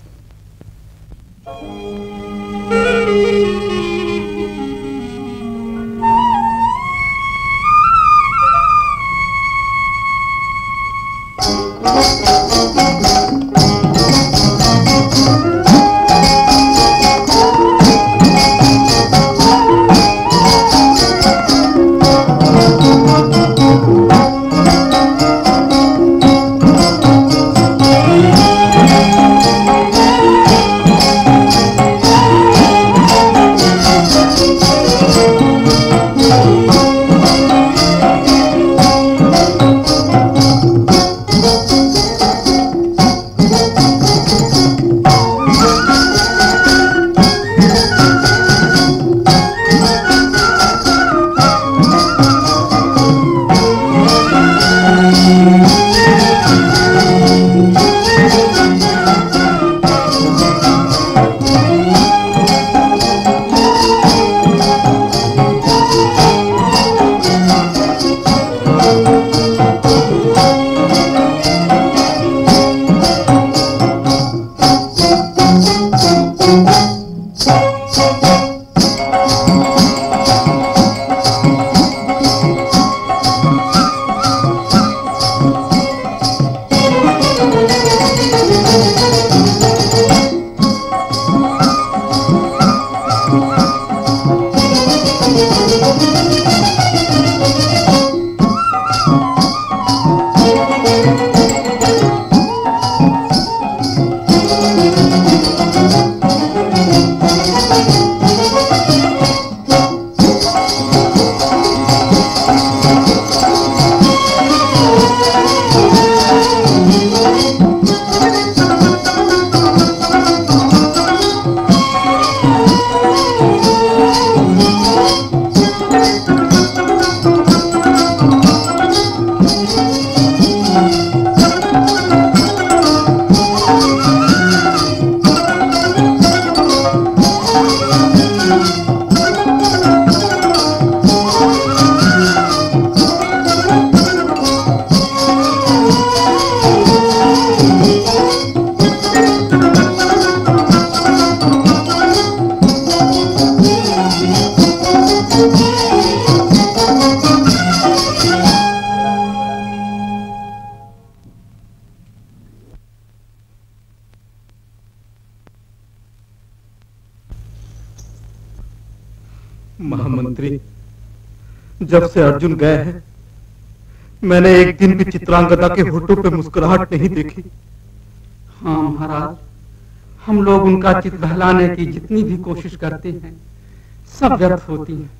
महामंत्री, जब से अर्जुन गए हैं मैंने एक दिन भी चित्रांगदा के होठों पे मुस्कुराहट नहीं देखी। हाँ महाराज, हम लोग उनका चित बहलाने की जितनी भी कोशिश करते हैं सब व्यर्थ होती है।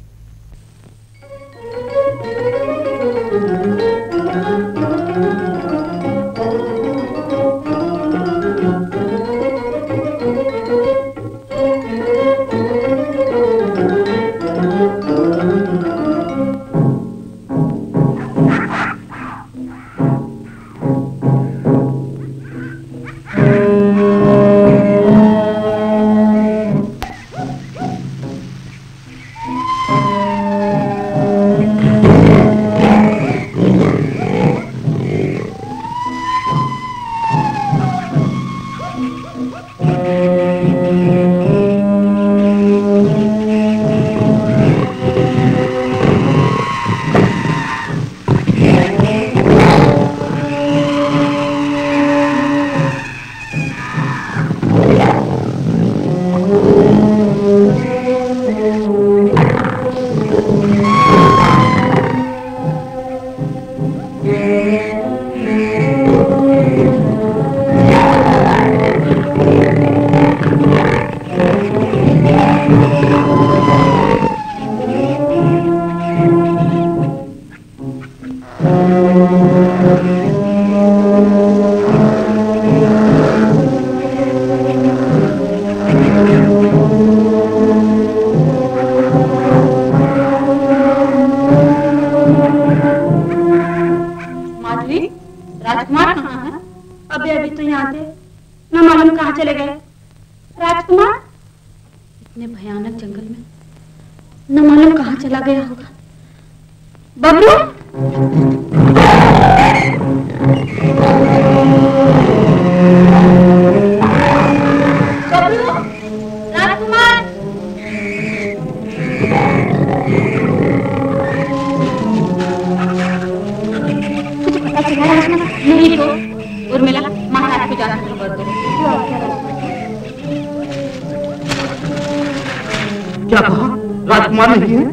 क्या कहा? राजकुमार नहीं है?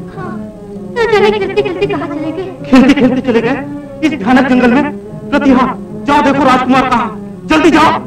खेलते खेलते चले गए इस भयानक जंगल में। प्रतिभा, जाओ देखो राजकुमार कहाँ, जल्दी जाओ।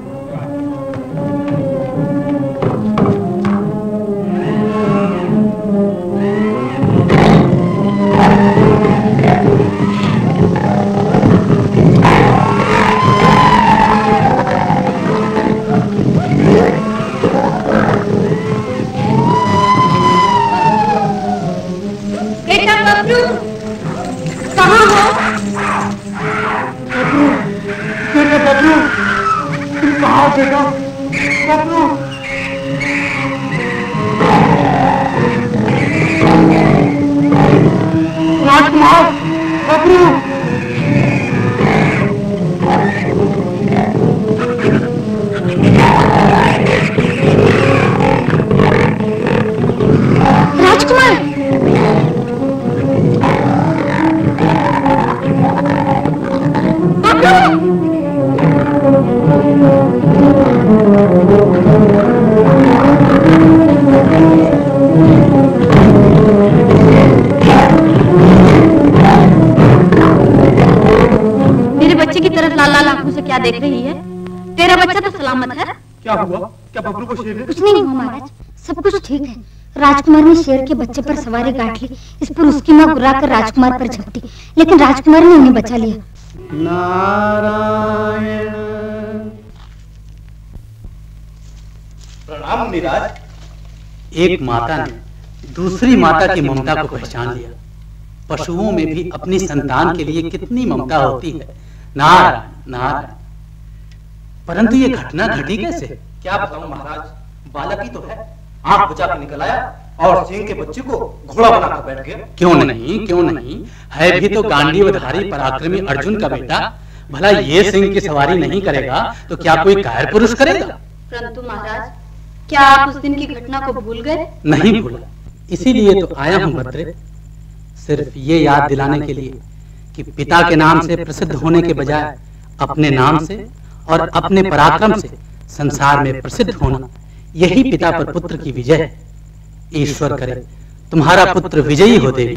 देख रही है? तेरा बच्चा तो सलामत है। क्या हुआ? क्या बबलू को शेर ने? कुछ नहीं हुआ महाराज, सब कुछ ठीक है। राजकुमार ने शेर के बच्चे पर सवारी काट ली। इस पर उसकी माँ गुर्रा कर राजकुमार पर झपटी, लेकिन राजकुमार ने उन्हें बचा लिया। नारायण। प्रणाम मुनिराज। एक माता ने दूसरी माता की ममता को पहचान लिया। पशुओं में भी अपनी संतान के लिए कितनी ममता होती है। नारायण नारायण। परंतु ये घटना घटी कैसे? क्या बताऊं महाराज, बालक ही तो है, आंख बुझा के निकल आया और सिंह के बच्चे को घोड़ा बनाकर बैठ गया। क्यों नहीं, क्यों नहीं, है भी तो गांडीवधारी पराक्रमी अर्जुन का बेटा। भला ये सिंह की सवारी नहीं करेगा तो क्या कोई कायर पुरुष करेगा? परंतु महाराज, क्या आप उस दिन की घटना को भूल गए? नहीं भूला, इसीलिए तो आया हूँ भद्रे। सिर्फ ये याद दिलाने के लिए कि पिता के नाम से प्रसिद्ध होने के बजाय अपने नाम से और अपने पराक्रम से संसार में प्रसिद्ध होना, यही पिता पर पुत्र की विजय है। ईश्वर करे तुम्हारा पुत्र विजयी हो देवी।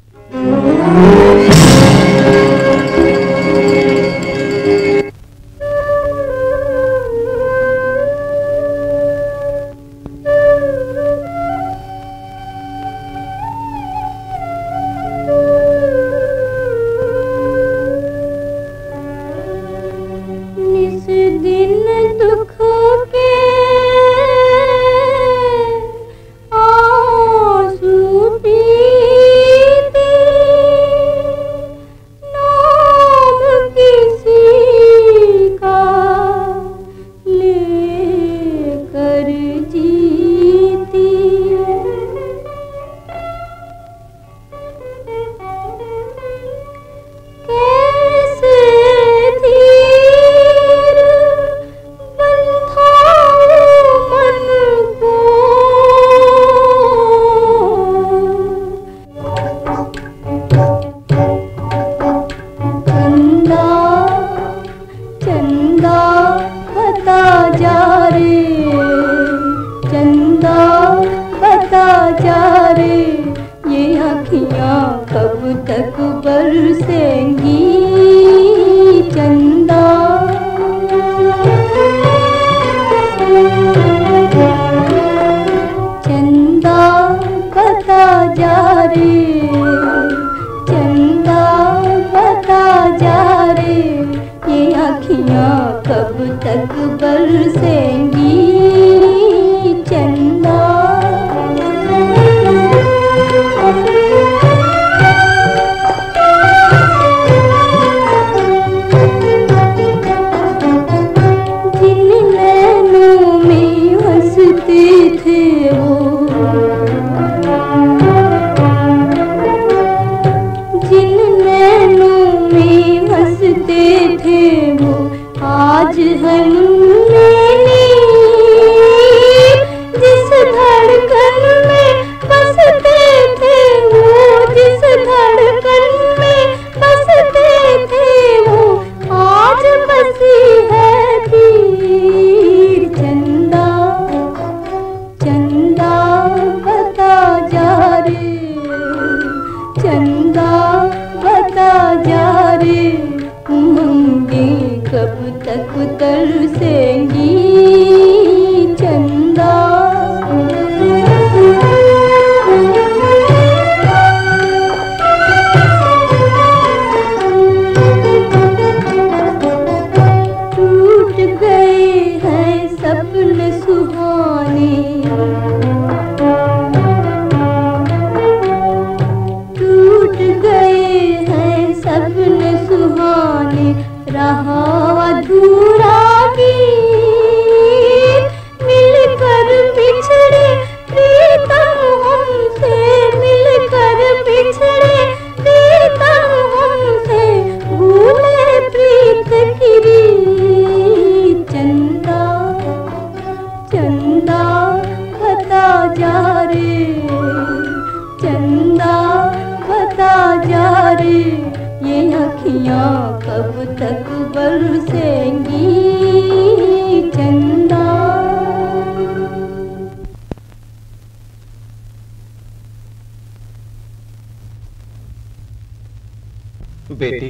बेटी,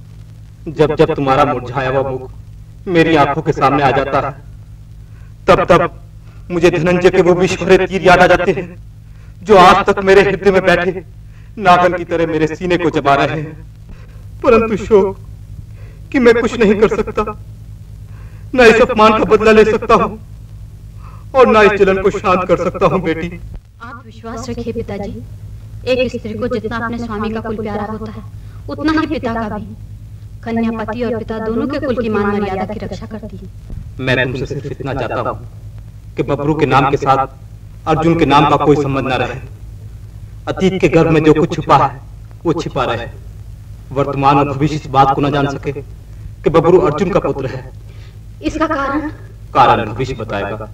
जब जब तुम्हारा मुरझाया हुआ मुख मेरी आंखों के सामने आ जाता है, तब तब मुझे धनंजय के वो विषभरे तीर याद आ जाते हैं जो आज तक मेरे हृदय में बैठे नागन की तरह मेरे सीने को चबा रहे हैं। परंतु शोक कि मैं कुछ नहीं कर सकता, न इस अपमान का बदला ले सकता हूँ और न इस जलन को शांत कर सकता हूँ। बेटी, आप विश्वास रखिए पिताजी, एक स्त्री को जितना अपने स्वामी का कुल प्यारा होता है उतना ही पिता का भी। कन्या पति और पिता दोनों के कुल की मान मर्यादा की रक्षा करती है। मैं तुमसे सिर्फ इतना चाहता हूँ कि बबरू के नाम के साथ अर्जुन के नाम का कोई संबंध न रहे। अतीत के गर्भ में जो कुछ छुपा है वो छिपा रहे। वर्तमान और भविष्य इस बात को न जान सके कि बबरू अर्जुन का पुत्र है। इसका कारण भविष्य बताएगा।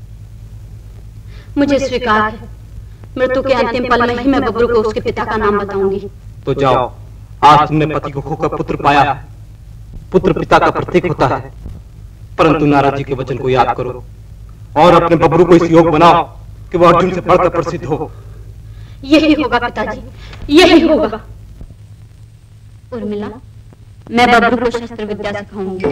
मुझे स्वीकार है, मृत्यु के अंतिम पल में ही मैं बबरू को उसके पिता का नाम बताऊंगी। तो जाओ, आज तुमने पति को खोकर पुत्र पाया है। पुत्र पिता का प्रतीक होता है, परंतु नारद जी के वचन को याद करो और अपने बबरू को इस योग बनाओ कि वह अर्जुन से बढ़कर प्रसिद्ध हो। यही होगा पिताजी, यही होगा। उर्मिला, मैं बबलू को शस्त्र विद्या सिखाऊंगी।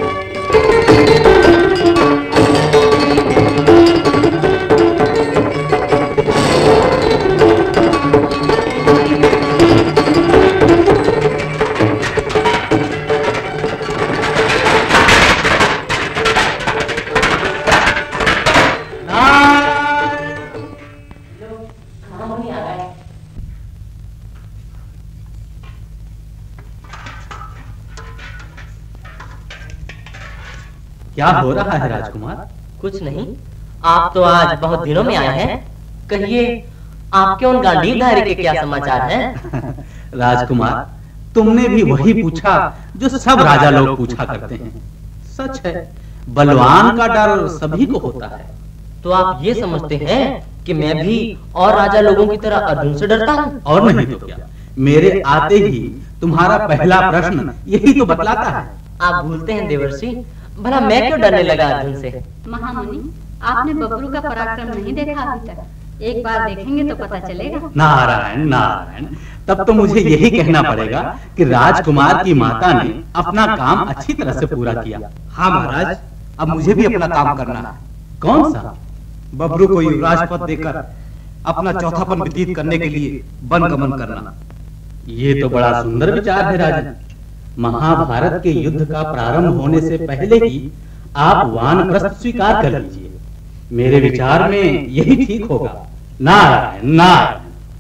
क्या हो रहा है राजकुमार? कुछ नहीं, आप तो आज बहुत दिनों में आए हैं। कहिए, आपके उन गांडीवधारी के क्या समाचार हैं? राजकुमार, तुमने भी वही पूछा जो सब राजा लोग पूछा करते हैं। सच है, बलवान का डर सभी को होता है। तो आप ये समझते हैं कि मैं भी और राजा लोगों की तरह अर्जुन से डरता हूँ? और नहीं तो क्या, मेरे आते ही तुम्हारा पहला प्रश्न यही तो बतलाता है। आप भूलते हैं देवर्षि, भला मैं क्यों डरने लगा अर्जुन से? महामुनि, आपने बबलू का पराक्रम नहीं देखा अभी तक। एक बार देखेंगे तो पता चलेगा। नारायण नारायण, तब तो मुझे यही कहना पड़ेगा कि राजकुमार की माता ने अपना काम अच्छी तरह से पूरा किया। हाँ महाराज, अब मुझे भी अपना काम करना है। कौन सा? बबलू को युवराज पद देकर अपना चौथापन व्यतीत करने के लिए वन गमन करना। ये तो बड़ा सुंदर विचार है राजन। महाभारत के युद्ध का प्रारंभ होने से पहले ही आप वानप्रस्थ स्वीकार कर लीजिए। मेरे विचार में यही ठीक होगा। नारायण नारायण।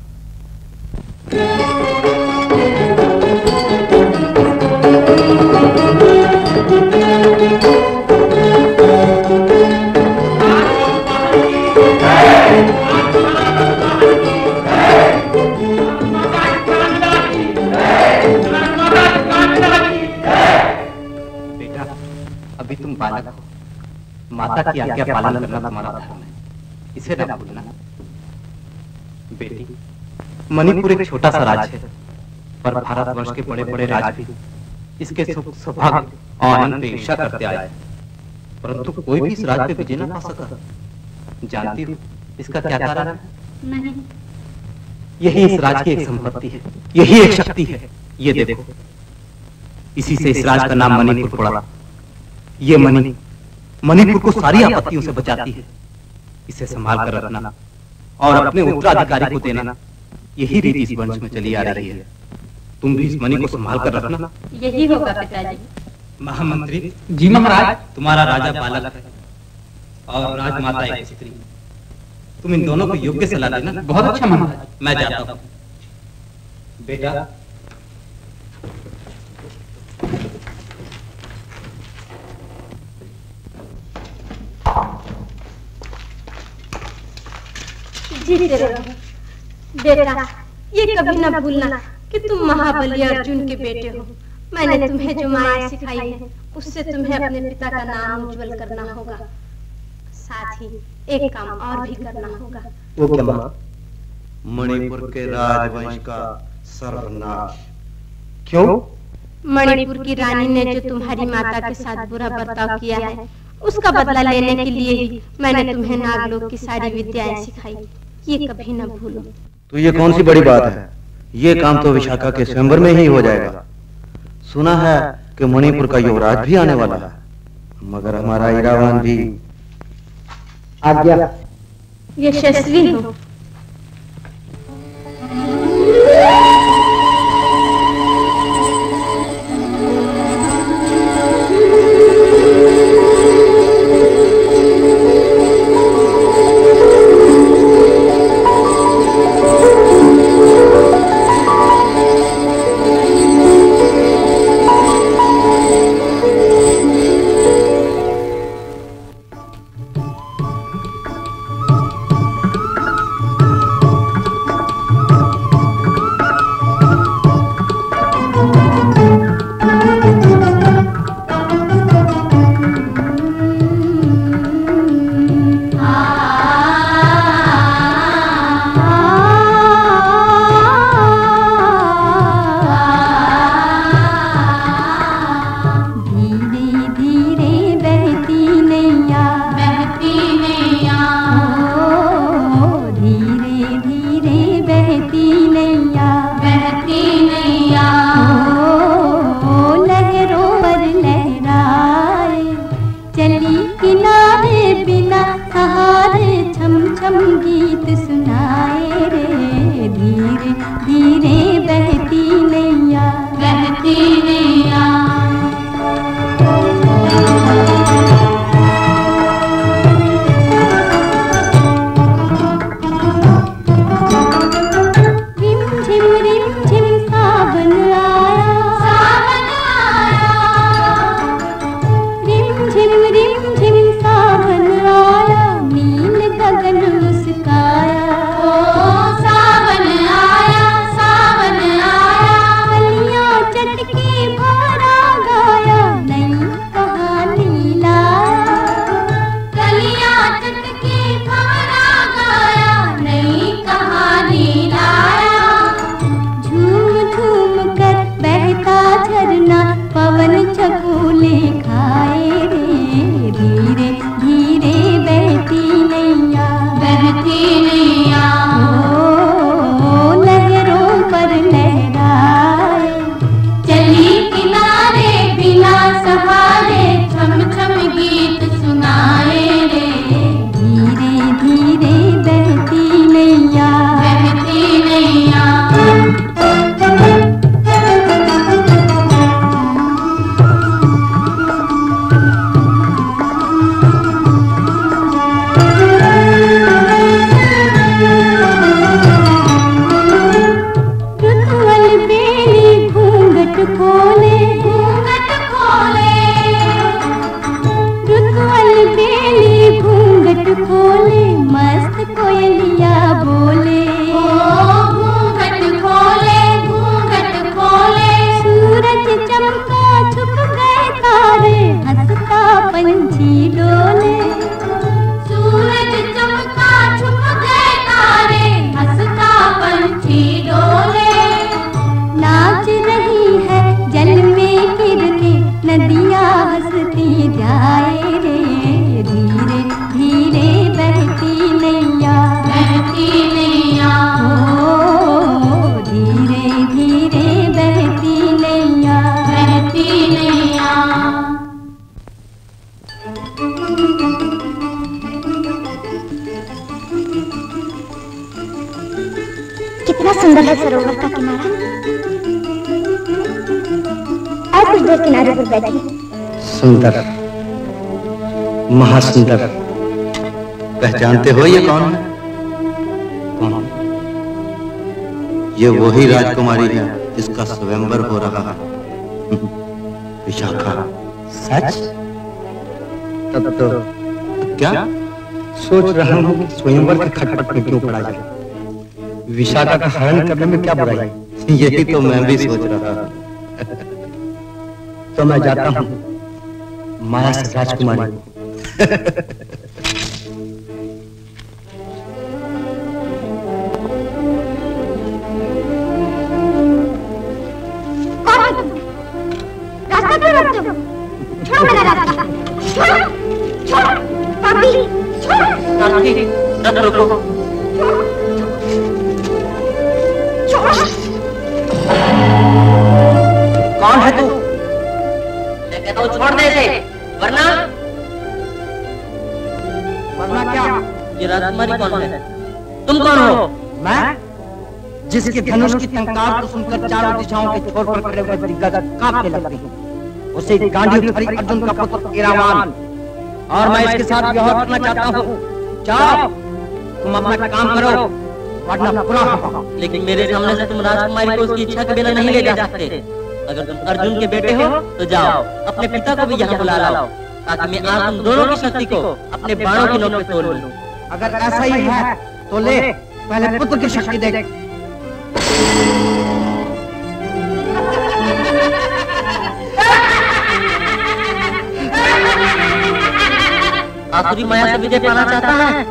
अभी तुम बालक हो, माता की आज्ञा पालन करना तुम्हारा धर्म है, इसे न भूलना। बेटी, मणिपुर एक छोटा सा राज्य है, पर भारतवर्ष के बड़े बड़े राज भी इसके सुख सौभाग्य और आनंद पे ईर्ष्या करते आए, परंतु कोई भी इस राज्य पे विजय न पा सका। जानती हो इसका क्या कारण है? नहीं। यही इस राज्य की एक संपत्ति है, यही एक शक्ति है। ये देखो, इसी से इस राज्य का नाम मणिपुर पड़ा। ये मणिपुर को सारी आपत्तियों से बचाती है। इसे संभाल कर रखना और अपने उत्तराधिकारी को देना, यही रीति इस वंश में चली आ रही है। तुम भी इस मणि को संभाल कर रखना। यही होगा पिताजी। महामंत्री जी महाराज। तुम्हारा राजा बालक है और राजमाता एक स्त्री। तुम इन दोनों को योग्य सलाह देना। बहुत अच्छा महाराज। मैं जाता हूँ। बेटा, जीते रहो बेटा। ये कभी न भूलना कि तुम महाबली अर्जुन के बेटे हो। मैंने तुम्हें जो माया सिखाई है उससे तुम्हें अपने पिता का नाम उज्जवल करना होगा। साथ ही एक काम और भी करना होगा। वो क्या मां? मणिपुर के राजवंश का सर्वनाश। क्यों? मणिपुर की रानी ने जो तुम्हारी माता के साथ बुरा बर्ताव किया है उसका बदला लेने के लिए ही मैंने तुम्हें नागलोक की सारी विद्याएं सिखाई। ये कभी न भूलो। तो ये कौन सी बड़ी बात है? ये काम तो विशाखा के स्वयंवर में ही हो जाएगा। सुना है कि मणिपुर का युवराज भी आने वाला है, मगर हमारा ईरावान भी। आज्ञा। यशस्वी हो। कितना सुंदर है सरोवर का किनारा। और कुछ देर किनारे पर बैठी। सुंदर, महासुंदर। पहचानते हो ये कौन है? कौन? ये वही राजकुमारी है जिसका स्वयंवर हो रहा है। विशाखा। सच? तब तो क्या सोच रहा हूँ कि स्वयंवर के खटपट में क्यों पड़ा जाए? विशाखा का हरण करने में क्या बुराई? यही तो मैं भी सोच रहा था। तो मैं जाता हूँ माया से राजकुमारी। रास्ता क्यों रोकते हो? छोड़ो मेरा रास्ता। छोड़ो, छोड़ो, पापी, छोड़ो। सारथी, रथ रोको। छोड़ो। कौन है तू? मैं कहता हूँ छोड़ दे इसे, वरना क्या? ये राजकुमारी कौन है? तुम कौन हो? मैं, जिसके धनुष की टंकार को सुनकर चारों दिशाओं के छोर पर खड़े हुए दिग्गज कांपने लगते हैं, उसे गांडीव अर्जुन का पुत्र इरावान, और मैं इसके साथ विवाह करना चाहता हूँ। जाओ, तुम अपना काम करो, वरना बुरा होगा। लेकिन मेरे सामने से तुम राजकुमारी को उसकी इच्छा के बिना नहीं ले जा सकते। अगर तुम अर्जुन के बेटे हो तो जाओ, अपने पिता को भी यहाँ बुला लाओ, ताकि मैं आज तुम दोनों की शक्ति को अपने बाणों की नोक पे तोड़ लूं। अगर ऐसा ही है तो ले, पहले पुत्र की शक्ति देख। आसुरी माया से विजय पाना चाहता है।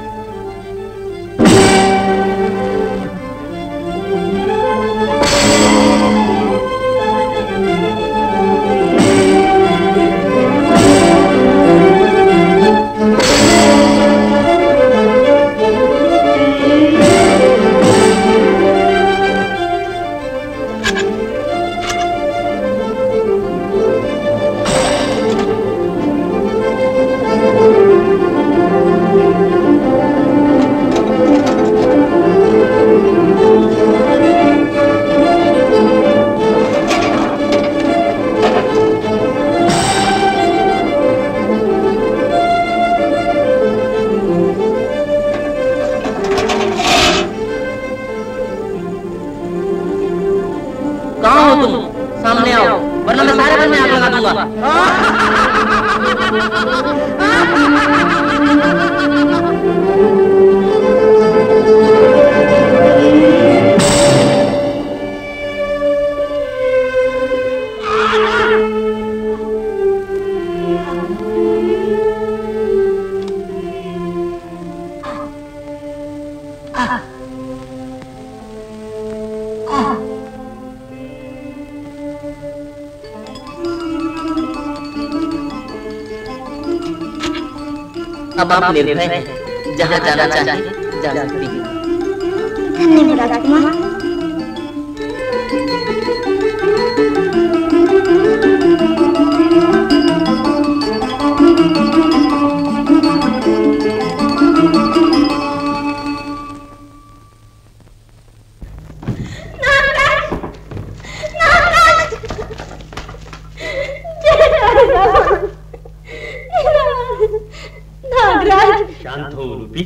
सामने आओ, वरना मैं सारे घर में आग लगा दूंगा। अब आप निर्भय हैं, जहाँ जाना चाहिए जा सकती हैं। धन्यवाद राजकुमार। शांत हो रूपी।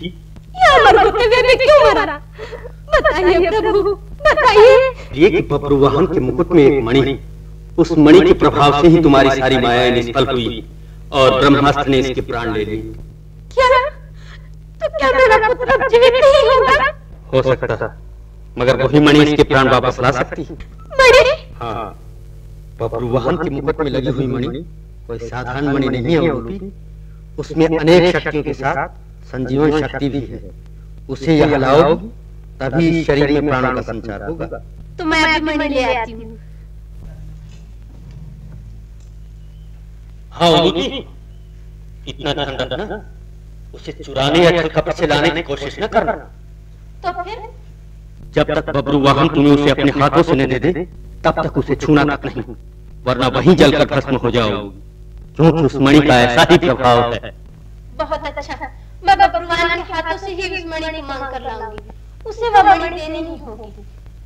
बताइए प्रभु, बताइए। ये कि बब्रुवाहन के मुकुट में एक मणि, उस मणि के प्रभाव से ही तुम्हारी सारी मायाएं निष्फल हुई और ब्रह्मास्त्र ने इसके प्राण ले लिए। क्या? तो क्या मेरा पुत्र अब जीवित नहीं होगा? हो सकता, मगर वही मणि इसके प्राण वापस ला सकती है। मणि? हाँ, बब्रुवाहन के मुकुट में लगी हुई मणि कोई साधारण मणि नहीं है रूपी। उसमें अनेक शक्तियों के साथ संजीवन शक्ति भी है। उसे यह लाओगी तभी शरीर में प्राणों का संचार होगा। तो मैं अभी मणि ले आती हूँ। हाँ रूपी, इतना ध्यान रखना, उसे चुराने या छलकपट से लाने की कोशिश न करना। तो फिर? जब तक बब्रुवाहन तुम्हें उसे अपने हाथों से न दे दे, तब तक उसे छूना तक नहीं, वरना वहीं जलकर भस्म हो जाओगी, क्योंकि उस मणि का ऐसा ही प्रभाव है। बहुत अच्छा, मैं बब्रुवाहन के हाथों से ही उस मणि को मांग कर लाऊंगी। उसे वह मणि देनी ही होगी।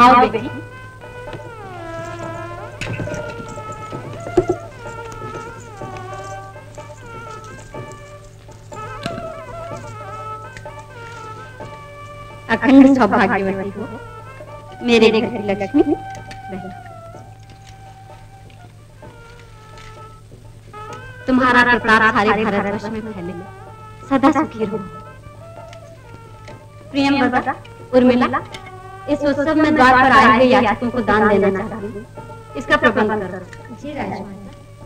आओ बेटी। अखंड सौभाग्यवती हो मेरे घर की लक्ष्मी। तुम्हारा प्रताप सारे भारतवर्ष में फैले, सदा सुखी रहो। प्रियंवदा, उर्मिला, इस उत्सव में द्वार पर आए हुए याचकों को दान देना चाहती हूँ, इसका प्रबंध करो। जी राजमाता।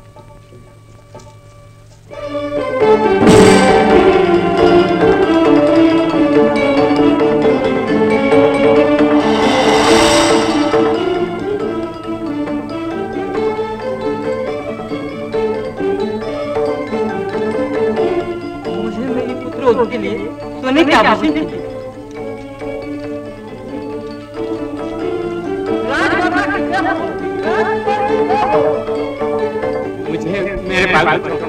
के लिए सोने के आभूषण चाहिए। मुझे मेरे बाल बच्चों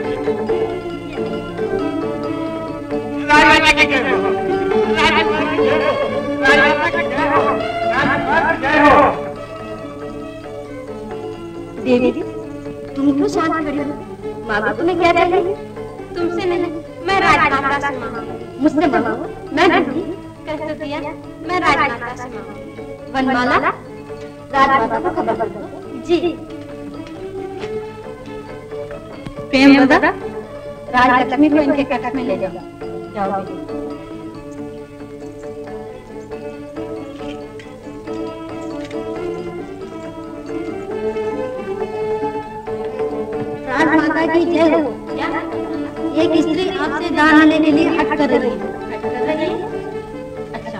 देवी, तुम क्यों शांत खड़ी हो? मांगो, तुम्हें क्या चाहिए? तुमसे नहीं, मैं राजमाता से मांगू। मुझसे मांगो? मैं नहीं कह तो दिया, मैं राजमाता से मांगू। वनमाला, राजमाता को खबर कर दो। जी। प्रेमवदा, राजलक्ष्मी को इनके कक्ष में ले जाओ। जाओ बेटी। राजमाता की जय हो। एक स्त्री आपसे दान लेने के लिए हट कर रही है। अच्छा।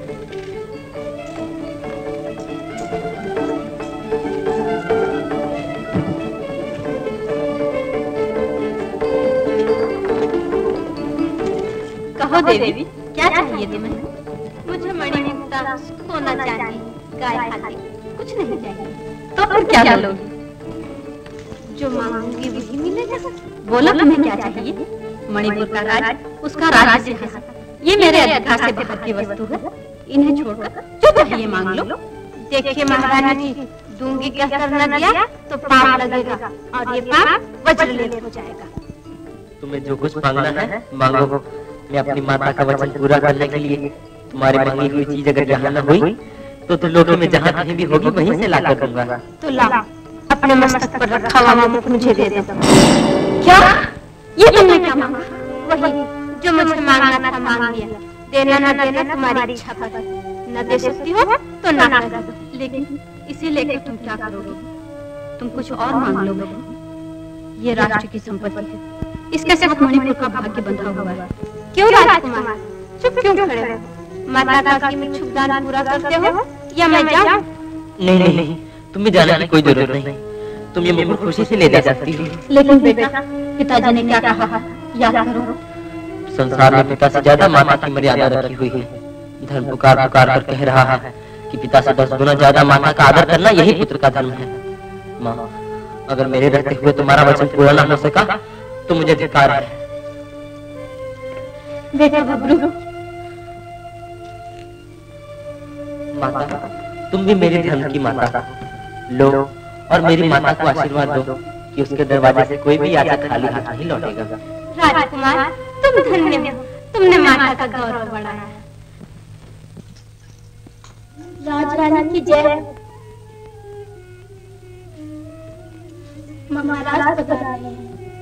कहो देवी, क्या चाहिए तुम्हें? मुझे मणिमुक्ता, सोना चांदी, गाय खाली कुछ नहीं चाहिए। तो फिर क्या लोगी? जो मांगूंगी वही मिलेगा। बोला तुम्हें क्या चाहिए? मणिपुर का राज, उसका राज्य है। ये मेरे अधिकार से बाहर की वस्तु है। इन्हें छोड़कर जो चाहिए मांग लो। देखिए महारानी जी, दूंगी कहकर न दिया तो पाप लगेगा और ये पाप वज्रलेप हो जाएगा। तुम्हें जो कुछ मांगना है मांगो। मैं अपनी माता का वचन पूरा करने के लिए तुम्हारी मांगी हुई चीज अगर यहाँ न हुई तो त्रिलोकी में जहाँ कहीं भी होगी वहीं से ला कर दूंगा। तो लाओ, अपने मस्तक पर रखा हुआ मुकुट मुझे दे दो। क्या? ये तुमने क्या मांगा? वही जो मुझे मांगना था मांग लिया। देना न देना तुम्हारी इच्छा पर। न दे सकती हो तो ना कर दो, लेकिन इसे लेकर तुम क्या करोगे? तुम कुछ और मांग लो बहन। ये राष्ट्र की संपत्ति है, इसके साथ मणिपुर का भाग्य बंधा हुआ है। क्यों राजकुमार चुप क्यों खड़े हो? माता का इच्छुक दान पूरा करते हो या मैं जाऊं? नहीं, तुम्हें जाने की कोई जरूरत नहीं। तुम ये मुकुट खुशी से ले जा सकती हो। लेकिन बेटा, पिताजी ने क्या कहा? याद करो। संसार में पिता से ज्यादा माता की मर्यादा रखी हुई है। धर्म पुकार पुकार कर कह रहा है कि पिता से 10 गुना ज्यादा माता का आदर करना यही पुत्र का धर्म है। माँ, अगर मेरे रहते हुए तुम्हारा वचन पूरा न हो सका तो मुझे धिक्कार है। बेटा बबलू, माता, तुम भी मेरे धर्म की माता लो और मेरी माता को आशीर्वाद दो कि उसके दरवाजे से कोई भी याचक खाली हाथ नहीं लौटेगा। राजकुमार, तुम धन्य हो, तुमने माता का गौरव बढ़ाया। राजरानी की जय। महाराज बता रहे हैं।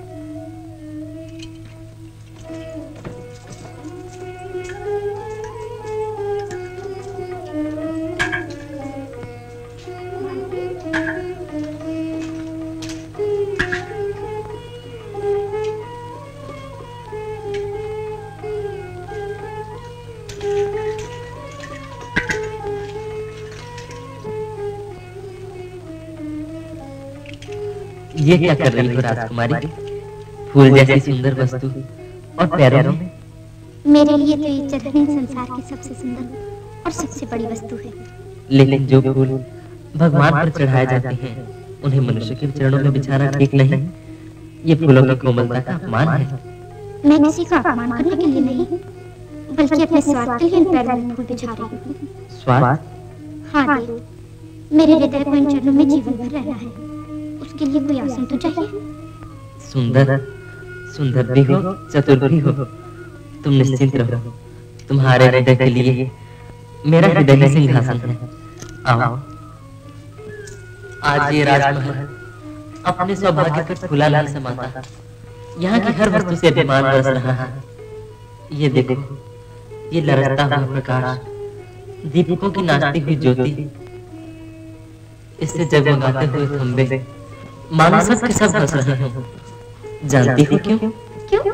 ये क्या कर रही हो राजकुमारी? फूल जैसी सुंदर वस्तु और पैरों में? मेरे लिए तो ये चढ़नी संसार की सबसे सुंदर और सबसे बड़ी वस्तु है। लेकिन जो फूल भगवान पर चढ़ाए जाते हैं उन्हें मनुष्य के चरणों में बिछाना ठीक नहीं। ये फूलों की कोमलता का अपमान है। मैं किसी का अपमान करने के लिए नहीं, बल्कि अपने स्वार्थ के लिए इन पैरों में फूल बिछा रही हूँ। स्वार्थ? हाँ देव, मेरे हृदय को इन चरणों में जीवन भर रहना है, उसके लिए कोई आसन तो चाहिए। सुंदर सुंदर भी हो, चतुर भी हो, तुम निश्चिंत रहो। तुम्हारे हृदय के लिए मेरा हृदय ही सिंहासन है। आओ। आज ये राजमहल अपने सौभाग्य पर फूला नहीं समाता। यहाँ की हर वस्तु से अभिमान बरस रहा है। ये देखो, ये लरसता हुआ प्रकाश, दीपकों की नाचती हुई ज्योति, इससे जगमगाते हुए खंबे, मानो सब के सब हंस रहे हो। जानती हो क्यों? क्यों?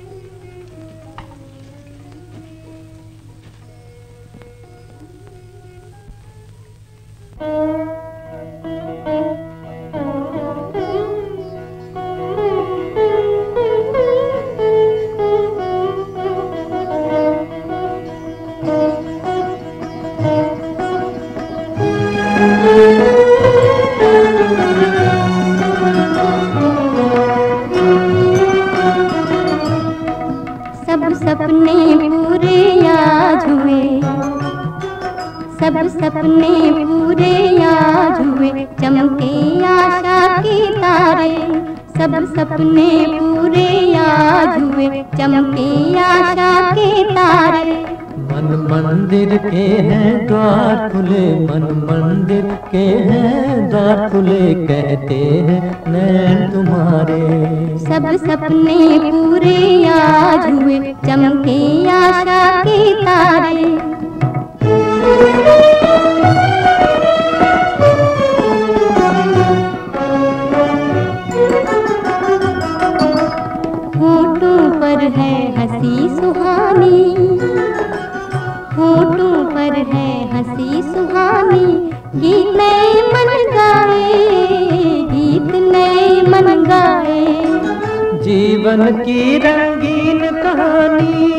सपने पूरे आज हुए, चमके आशा के तारे। सब सपने पूरे आज हुए, चमके आशा के तारे। मन मंदिर के हैं द्वार खुले, मन मंदिर के हैं द्वार खुले, कहते हैं नैन तुम्हारे। सब सपने पूरे आज हुए, चमके आशा के तारे। होठों पर है हंसी सुहानी, होठों पर है हंसी सुहानी। गीत नए मन गाए, गीत नए मन गाए। जीवन की रंगीन कहानी,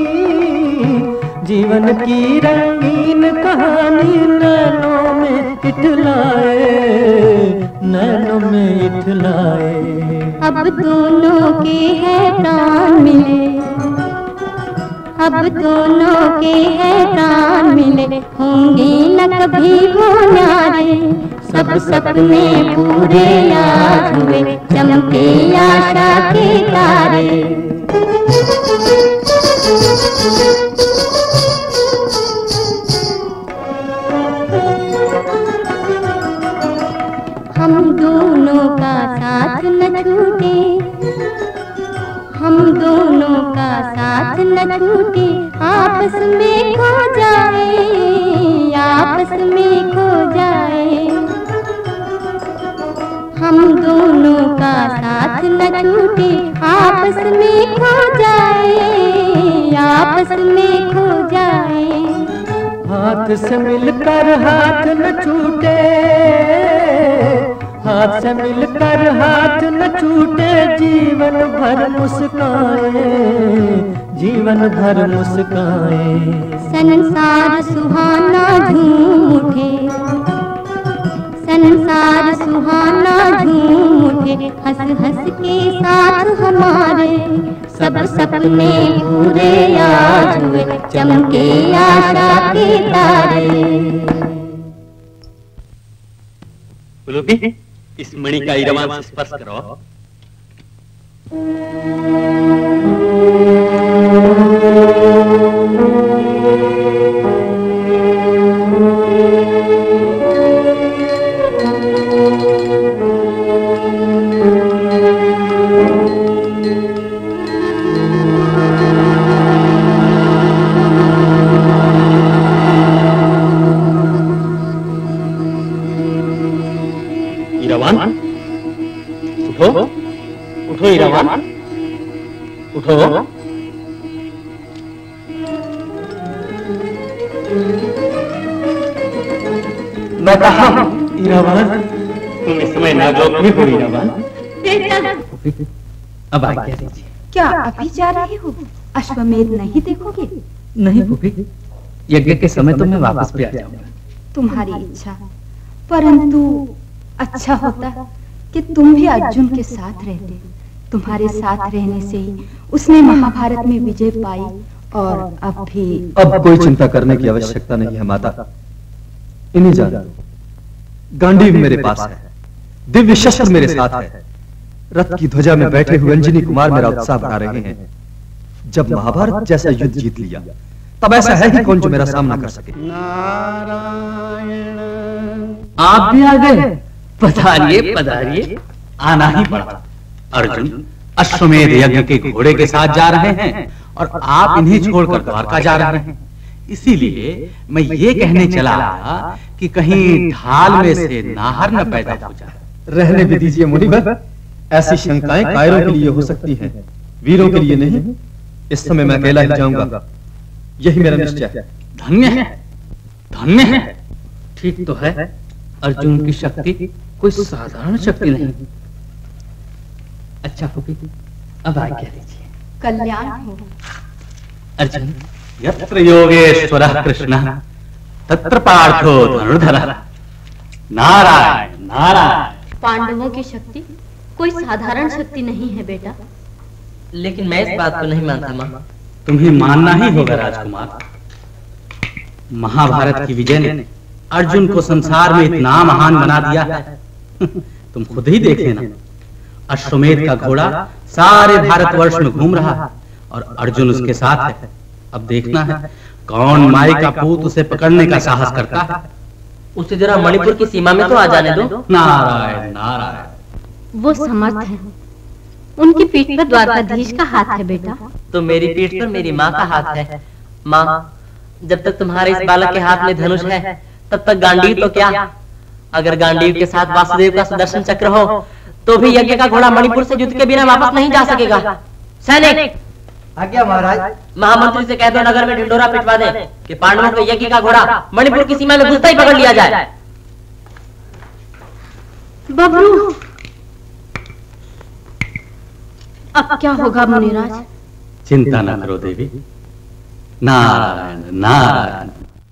जीवन की रंगीन कहानी, नैनों में इठलाए, नैनों में इठलाए। अब दोनों के हैं प्राण मिले, अब दोनों के हैं प्राण मिले, होंगे न कभी वो न्यारे। सब सपने पूरे आज हुए, चमके आशा के तारे। हम दोनों का साथ न छूटे, हम दोनों का साथ न छूटे। आपस में खो जाए, आपस में खो जाए। हम दोनों का साथ न छूटे, आपस में खो जाए, आपस में खो जाए। हाथ से मिलकर हाथ न छूटे, हाथ से मिलकर हाथ न छूटे। जीवन भर मुस्काए, जीवन भर मुस्काए। संसार सुहाना झूम उठे, संसार सुहाना झूम उठे। हंस हंस के साथ हमारे, सब सपने पूरे आज हुए, चमके आशा के तारे। उलूपी, इस मणि का इरवान से स्पर्श करो। इरवान, उठो, उठो इरवान, उठो। मैं कहा इरवान, तुम इस समय नाजोक में हो इरवान। अब आज्ञा दीजिए। क्या अभी जा रहे हो? अश्वमेध नहीं देखोगे? नहीं फूफी, यज्ञ के समय तो मैं वापस भी आ जाऊंगा। तुम्हारी इच्छा, परंतु अच्छा होता कि तुम भी अर्जुन के साथ रहते। तुम्हारे साथ रहने से ही उसने महाभारत में विजय पाई, और अब भी। अब कोई चिंता करने की आवश्यकता नहीं है माता, इन्हें जान दो। गांडीव मेरे पास है, दिव्य शस्त्र मेरे साथ है, रथ की ध्वजा में बैठे हुए अंजनी कुमार मेरा उत्साह बढ़ा रहे हैं। जब महाभारत जैसा युद्ध जीत लिया, तब ऐसा है ही कौन जो मेरा सामना कर सके। आप भी आ गए? पधारिए पधारिए। आना ही पड़ा। अर्जुन अश्वमेध यज्ञ के घोड़े के साथ जा रहे हैं और आप इन्हें छोड़कर द्वारका जा रहे हैं। इसीलिए मैं ये कहने चला कि कहीं ढाल में से नाहर न पैदा हो जाए। रहने भी दीजिए मुनिवर, ऐसी शंकाएं कायरों के लिए हो सकती हैं, वीरों के लिए नहीं। इस समय मैं अकेला ही जाऊंगा, यही मेरा निश्चय है। धन्य है, धन्य है। ठीक तो है, अर्जुन की शक्ति कोई साधारण शक्ति नहीं। अच्छा फूफी, अब आज्ञा दीजिए। कल्याण हो। अर्जुन, यत्र योगेश्वरः कृष्णः तत्र पार्थो धनुर्धरः। नारायण नारायण। पांडवों की शक्ति कोई साधारण शक्ति नहीं है बेटा। लेकिन मैं इस बात को नहीं मानता माँ। तुम्हें मानना ही होगा राजकुमार। महाभारत की विजय ने अर्जुन को संसार में इतना महान बना दिया है। तुम खुद ही देख लेना, अश्वमेध का घोड़ा सारे भारतवर्ष में घूम रहा है और अर्जुन उसके साथ है। अब देखना है कौन माई का पूत उसे पकड़ने का साहस करता है। उसे जरा मणिपुर की सीमा में तो आ जाने दो। नारायण नारायण। वो समर्थ है, उनकी पीठ पर द्वारकाधीश का हाथ है बेटा। तो मेरी पीठ पर मेरी माँ का हाथ है। माँ, जब तक तुम्हारे इस बालक के हाथ में धनुष है, तब तक गांडीव तो क्या, अगर गांडीव के साथ वासुदेव का सुदर्शन चक्र हो, तो भी यज्ञ का घोड़ा मणिपुर से युद्ध के बिना वापस नहीं जा सकेगा। सैनिक, आज्ञा महाराज। महामंत्री से कह दो नगर में ढिंडोरा पिटवा दे कि पांडवों के यज्ञ का घोड़ा मणिपुर की सीमा में घुसता ही पकड़ लिया जाए। बबरू, अब क्या होगा मुनिराज? चिंता न करो देवी। नारायण नारायण।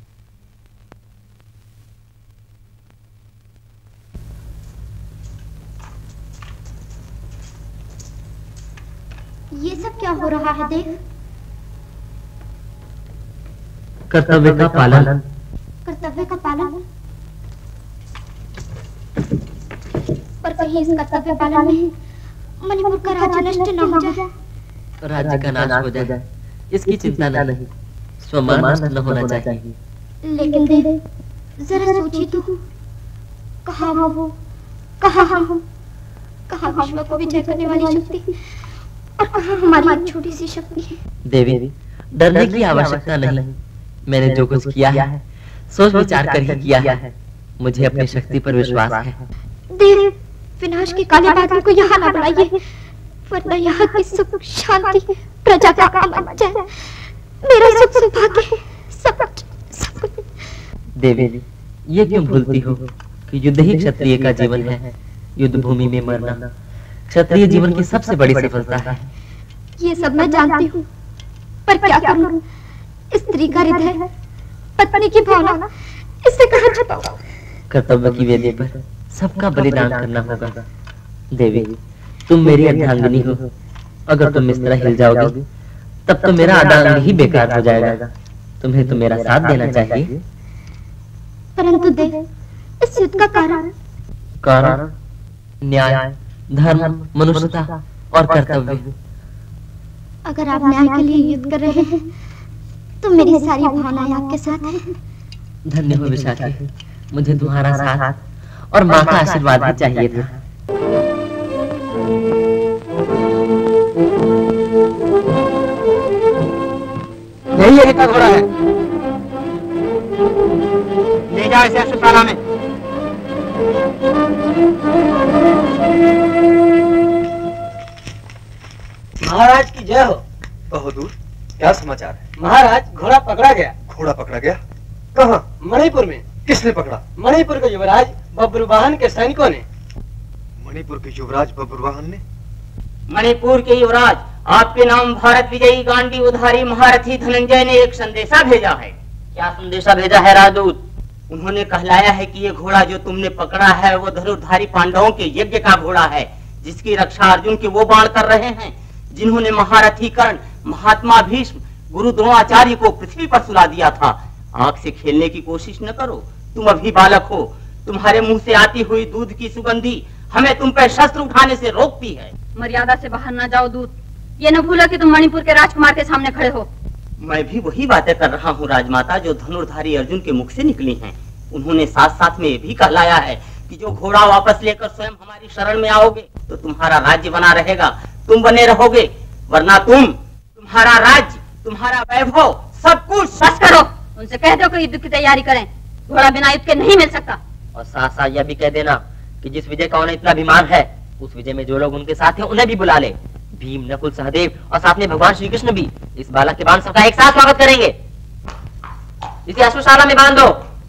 ये सब क्या हो रहा है देव? कर्तव्य का पालन। कर्तव्य का पालन? पर कहीं इस कर्तव्य पालन में मणिपुर का राज्य नष्ट न हो जाए। राज्य का नाश हो जाए, इसकी चिंता नहीं, स्वमान नष्ट न होना चाहिए। लेकिन देव, जरा सोचिए तो, कहाँ वो, कहाँ हम, कहाँ विश्व को विजय करने वाली शक्ति और कहाँ हमारी एक छोटी सी शक्ति है। देवी, डरने की आवश्यकता नहीं। मैंने जो कुछ किया है, सोच विचार कर ही किया है। मुझे अपनी शक्ति पर विश्वास है। देव, विनाश के काले बादल को यहाँ न बुलाइए, वरना यहाँ की सुख शांति प्रजा का अमन जाए। मेरा सुख सौभाग्य सब कुछ। देवी, ये क्यों भूलती हो कि युद्ध ही क्षत्रिय का जीवन है। युद्ध भूमि में मरना क्षत्रिय जीवन की सबसे बड़ी सफलता है। ये सब मैं जानती हूँ, पर क्या करूँ? स्त्री का हृदय, पत्नी की भावना, इससे कहाँ छुपाऊं? कर्तव्य की वेदी पर सबका बलिदान करना होगा। देवी, तुम मेरी अर्धांगिनी हो। अगर तुम इस तरह हिल जाओगे, तब तो मेरा आधा अंग ही बेकार हो जाएगा। तुम्हें तो मेरा साथ देना चाहिए। परंतु देव, इस युद्ध का कारण न्याय, धर्म, मनुष्यता और कर्तव्य। अगर आप न्याय के लिए युद्ध कर रहे हैं, तो मेरी सारी भावनाएं आपके साथ हैं। धन्य हो विशाखी, मुझे तुम्हारा साथ और माँ का आशीर्वाद भी चाहिए था। यही यही का घोड़ा है, ले जाओ इसे अस्पताल में। महाराज की जय हो। बहादुर, क्या समाचार है? महाराज, घोड़ा पकड़ा गया। घोड़ा पकड़ा गया? कहाँ? मणिपुर में। किसने पकड़ा? मणिपुर के युवराज बब्रुवाहन के सैनिकों ने। मणिपुर के युवराज बब्रुवाहन ने? मणिपुर के युवराज, आपके नाम भारत विजयी गांडी उधारी महारथी धनंजय ने एक संदेशा भेजा है। क्या संदेशा भेजा है राजदूत? उन्होंने कहलाया है कि ये घोड़ा जो तुमने पकड़ा है, वो धनुर्धारी पांडवों के यज्ञ का घोड़ा है, जिसकी रक्षा अर्जुन के वो बाण कर रहे हैं जिन्होंने महारथी कर्ण, महात्मा भीष्म, गुरु द्रोणाचार्य को पृथ्वी पर सुला दिया था। आग से खेलने की कोशिश न करो, तुम अभी बालक हो। तुम्हारे मुंह से आती हुई दूध की सुगंधी हमें तुम पर शस्त्र उठाने से रोकती है। मर्यादा से बाहर ना जाओ दूत। ये न भूलो कि तुम मणिपुर के राजकुमार के सामने खड़े हो। मैं भी वही बातें कर रहा हूँ राजमाता जो धनुर्धारी अर्जुन के मुख से निकली हैं। उन्होंने साथ साथ में ये भी कहलाया है कि जो घोड़ा वापस लेकर स्वयं हमारी शरण में आओगे तो तुम्हारा राज्य बना रहेगा, तुम बने रहोगे, वरना तुम्हारा राज्य, तुम्हारा वैभव, सब कुछ। बस करो, उनसे कह दो कि युद्ध की तैयारी करें। घोड़ा बिना युद्ध के नहीं मिल सकता। और साथ साथ यह भी कह देना कि जिस विजय का उन्हें इतना अभिमान है, उस विजय में जो लोग उनके साथ हैं उन्हें भी बुला ले। भीम, नकुल, सहदेव और साथ में भगवान श्री कृष्ण भी इस बालक के बाण सबका एक साथ स्वागत करेंगे। इसे अश्वशाला में बांध दो।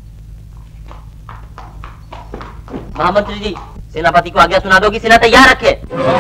महामंत्री जी, सेनापति को आज्ञा सुना दो कि सेना तैयार रखे।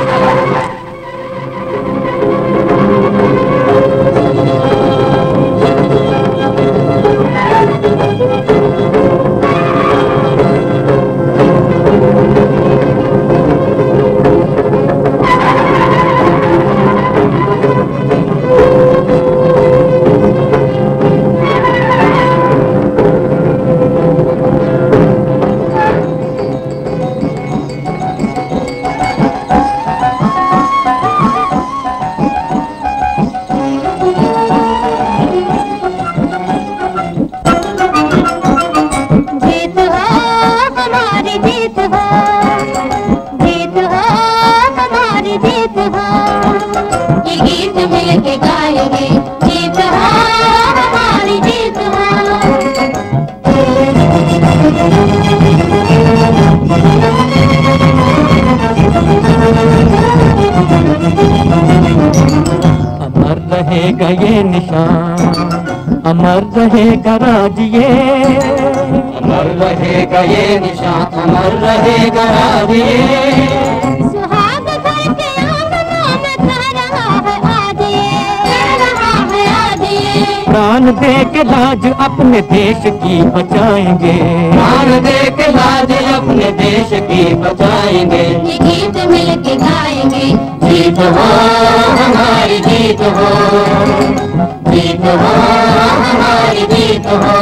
रहेगा ये निशान, अमर रहेगा राज ये, अमर रहेगा ये निशान, अमर रहेगा राज ये। सुहाग घर के आंगनों में कह रहा है आज ये, कह रहा है आज ये। प्राण दे के लाज अपने देश की बचाएंगे, प्राण दे के लाज अपने देश की बचाएंगे। ये गीत मिल के गाएंगे, जीत हो हमारी जीत हो, जीत हो हमारी जीत हो।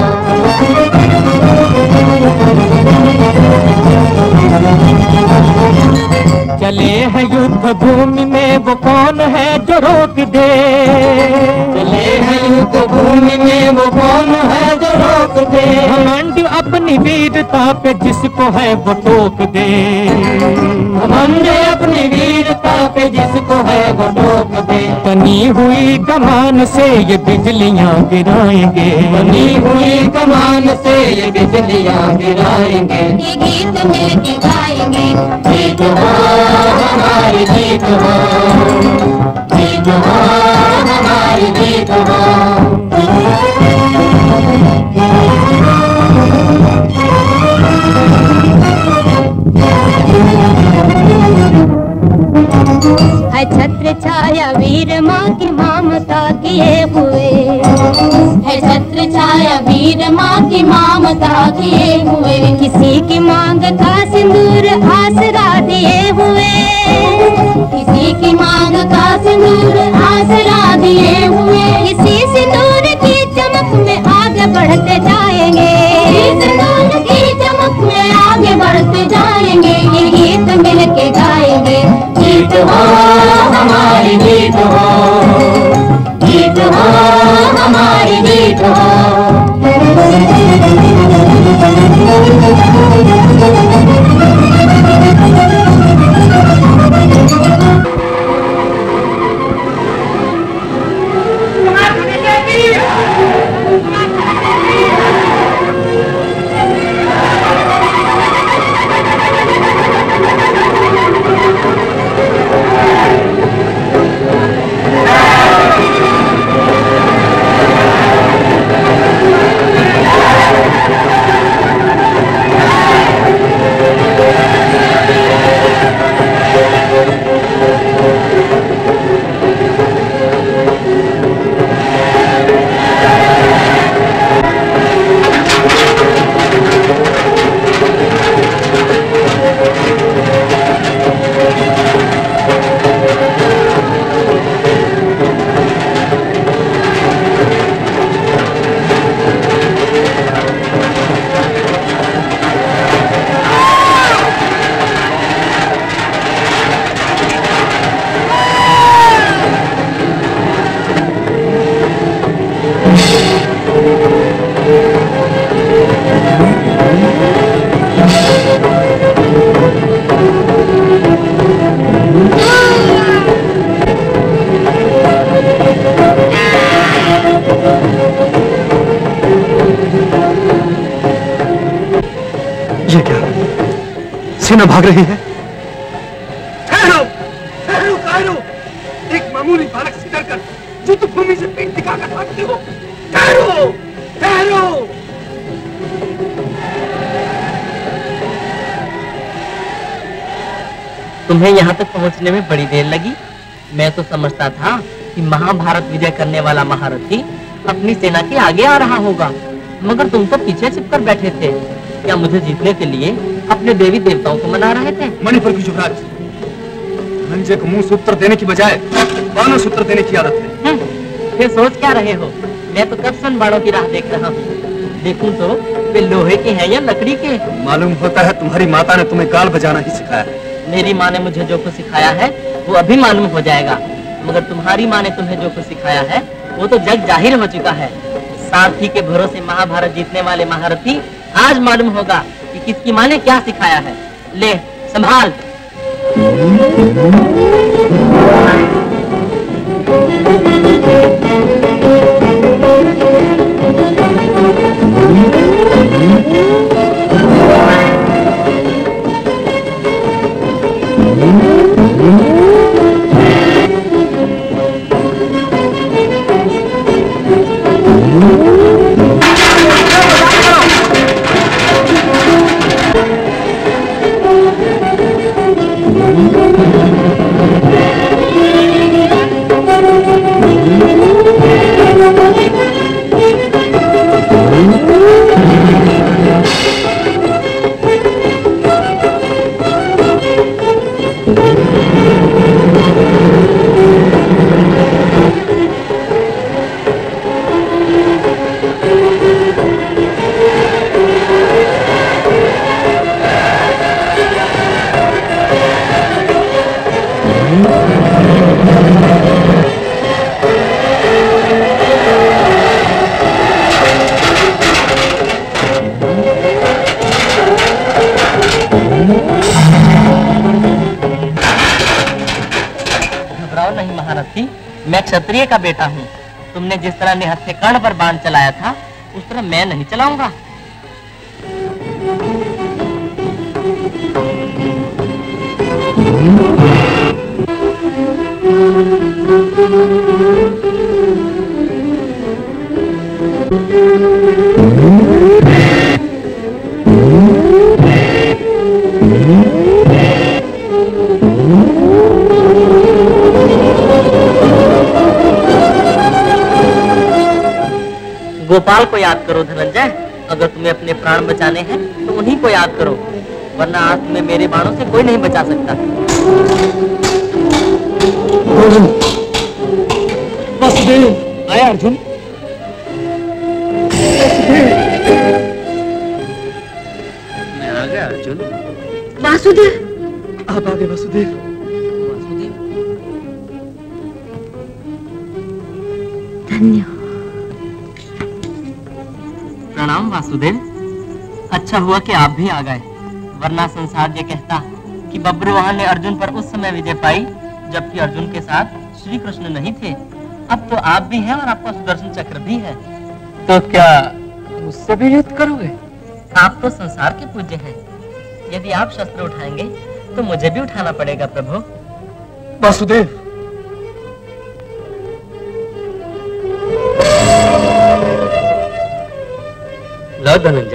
चले हैं युद्ध भूमि में वो कौन है जो रोक दे, चले हैं युद्ध भूमि में वो कौन है जो रोक दे। घमंड अपनी वीरता पे जिसको है वो टोक दे, घमंड अपनी वीरता पे जिसको है वो टोक दे। बनी हुई कमान से ये बिजलियां गिराएंगे, बनी हुई कमान से ये बिजलियां गिराएंगे। ये गीत मिल के गाएंगे, जीत हो हमारी जीत हो, जीत हो हमारी जीत हो। है छत्र छाया वीर माँ की ममता किए हुए, है छत्र छाया वीर माँ की ममता किए हुए। किसी की मांग का सिंदूर आसरा दिए हुए, किसी की मांग का सिंदूर आसरा दिए हुए। इसी सिंदूर की चमक में आगे बढ़ते जाएंगे, सिंदूर की चमक में आगे बढ़ते जाएंगे। ये गीत मिल के गाएंगे, जीत हो हमारी जीत हो, जीत हो हमारी जीत हो। पीछे न भाग रही है? ठहरो, ठहरो कायरो, एक मामूली बालक से डरकर युद्ध भूमि से पीठ दिखाकर भागते हो। ठहरो, ठहरो। तुम्हें यहाँ तक पहुँचने में बड़ी देर लगी। मैं तो समझता था कि महाभारत विजय करने वाला महारथी अपनी सेना के आगे आ रहा होगा, मगर तुम तो पीछे छिपकर बैठे थे। क्या मुझे जीतने के लिए अपने देवी देवताओं को मना रहे थे? मणिपुर की युवराज, धनंजय को मुंह सूत्र देने की बजाय बाणों सूत्र देने की आदत है। फिर सोच क्या रहे हो? मैं तो कब से बाणों की राह देख रहा हूँ। देखूं तो वे लोहे के हैं या लकड़ी के? मालूम होता है तुम्हारी माता ने तुम्हें गाल बजाना ही सिखाया है। मेरी माँ ने मुझे जो कुछ सिखाया है वो अभी मालूम हो जाएगा, मगर तुम्हारी माँ ने तुम्हें जो कुछ सिखाया है वो तो जग जाहिर हो चुका है। सारथी के भरोसे महाभारत जीतने वाले महारथी आज मालूम होगा कि किसकी माँ ने क्या सिखाया है। ले संभाल। मैं क्षत्रिय का बेटा हूँ। तुमने जिस तरह निहत्थे कर्ण पर बाण चलाया था उस तरह मैं नहीं चलाऊंगा। गोपाल को याद करो धनंजय, अगर तुम्हें अपने प्राण बचाने हैं तो उन्हीं को याद करो, वरना आज तुम्हें मेरे बाणों से कोई नहीं बचा सकता। वासुदेव, आया अर्जुन? मैं आ गया अर्जुन। वासुदेव, आप आ गए वासुदेव। धन्य। प्रणाम वासुदेव, अच्छा हुआ कि आप भी आ गए, वरना संसार ये कहता कि बब्रुवाहन ने अर्जुन पर उस समय विजय पाई जबकि अर्जुन के साथ श्री कृष्ण नहीं थे। अब तो आप भी हैं और आपका सुदर्शन चक्र भी है। तो क्या मुझसे भी युद्ध करोगे? आप तो संसार के पूज्य हैं, यदि आप शस्त्र उठाएंगे तो मुझे भी उठाना पड़ेगा प्रभु। वासुदेव, लो धनंजय।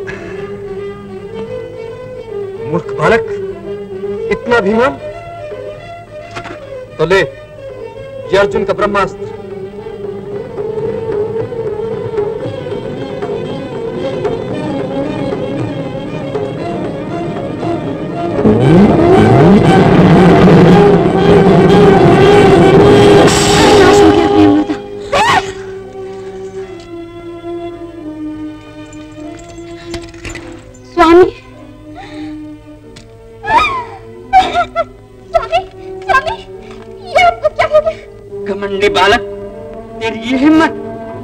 मूर्ख बालक, इतना अभिमान? तो ले ये अर्जुन का ब्रह्मास्त्र। घमंडी बालक, तेरी ये हिम्मत!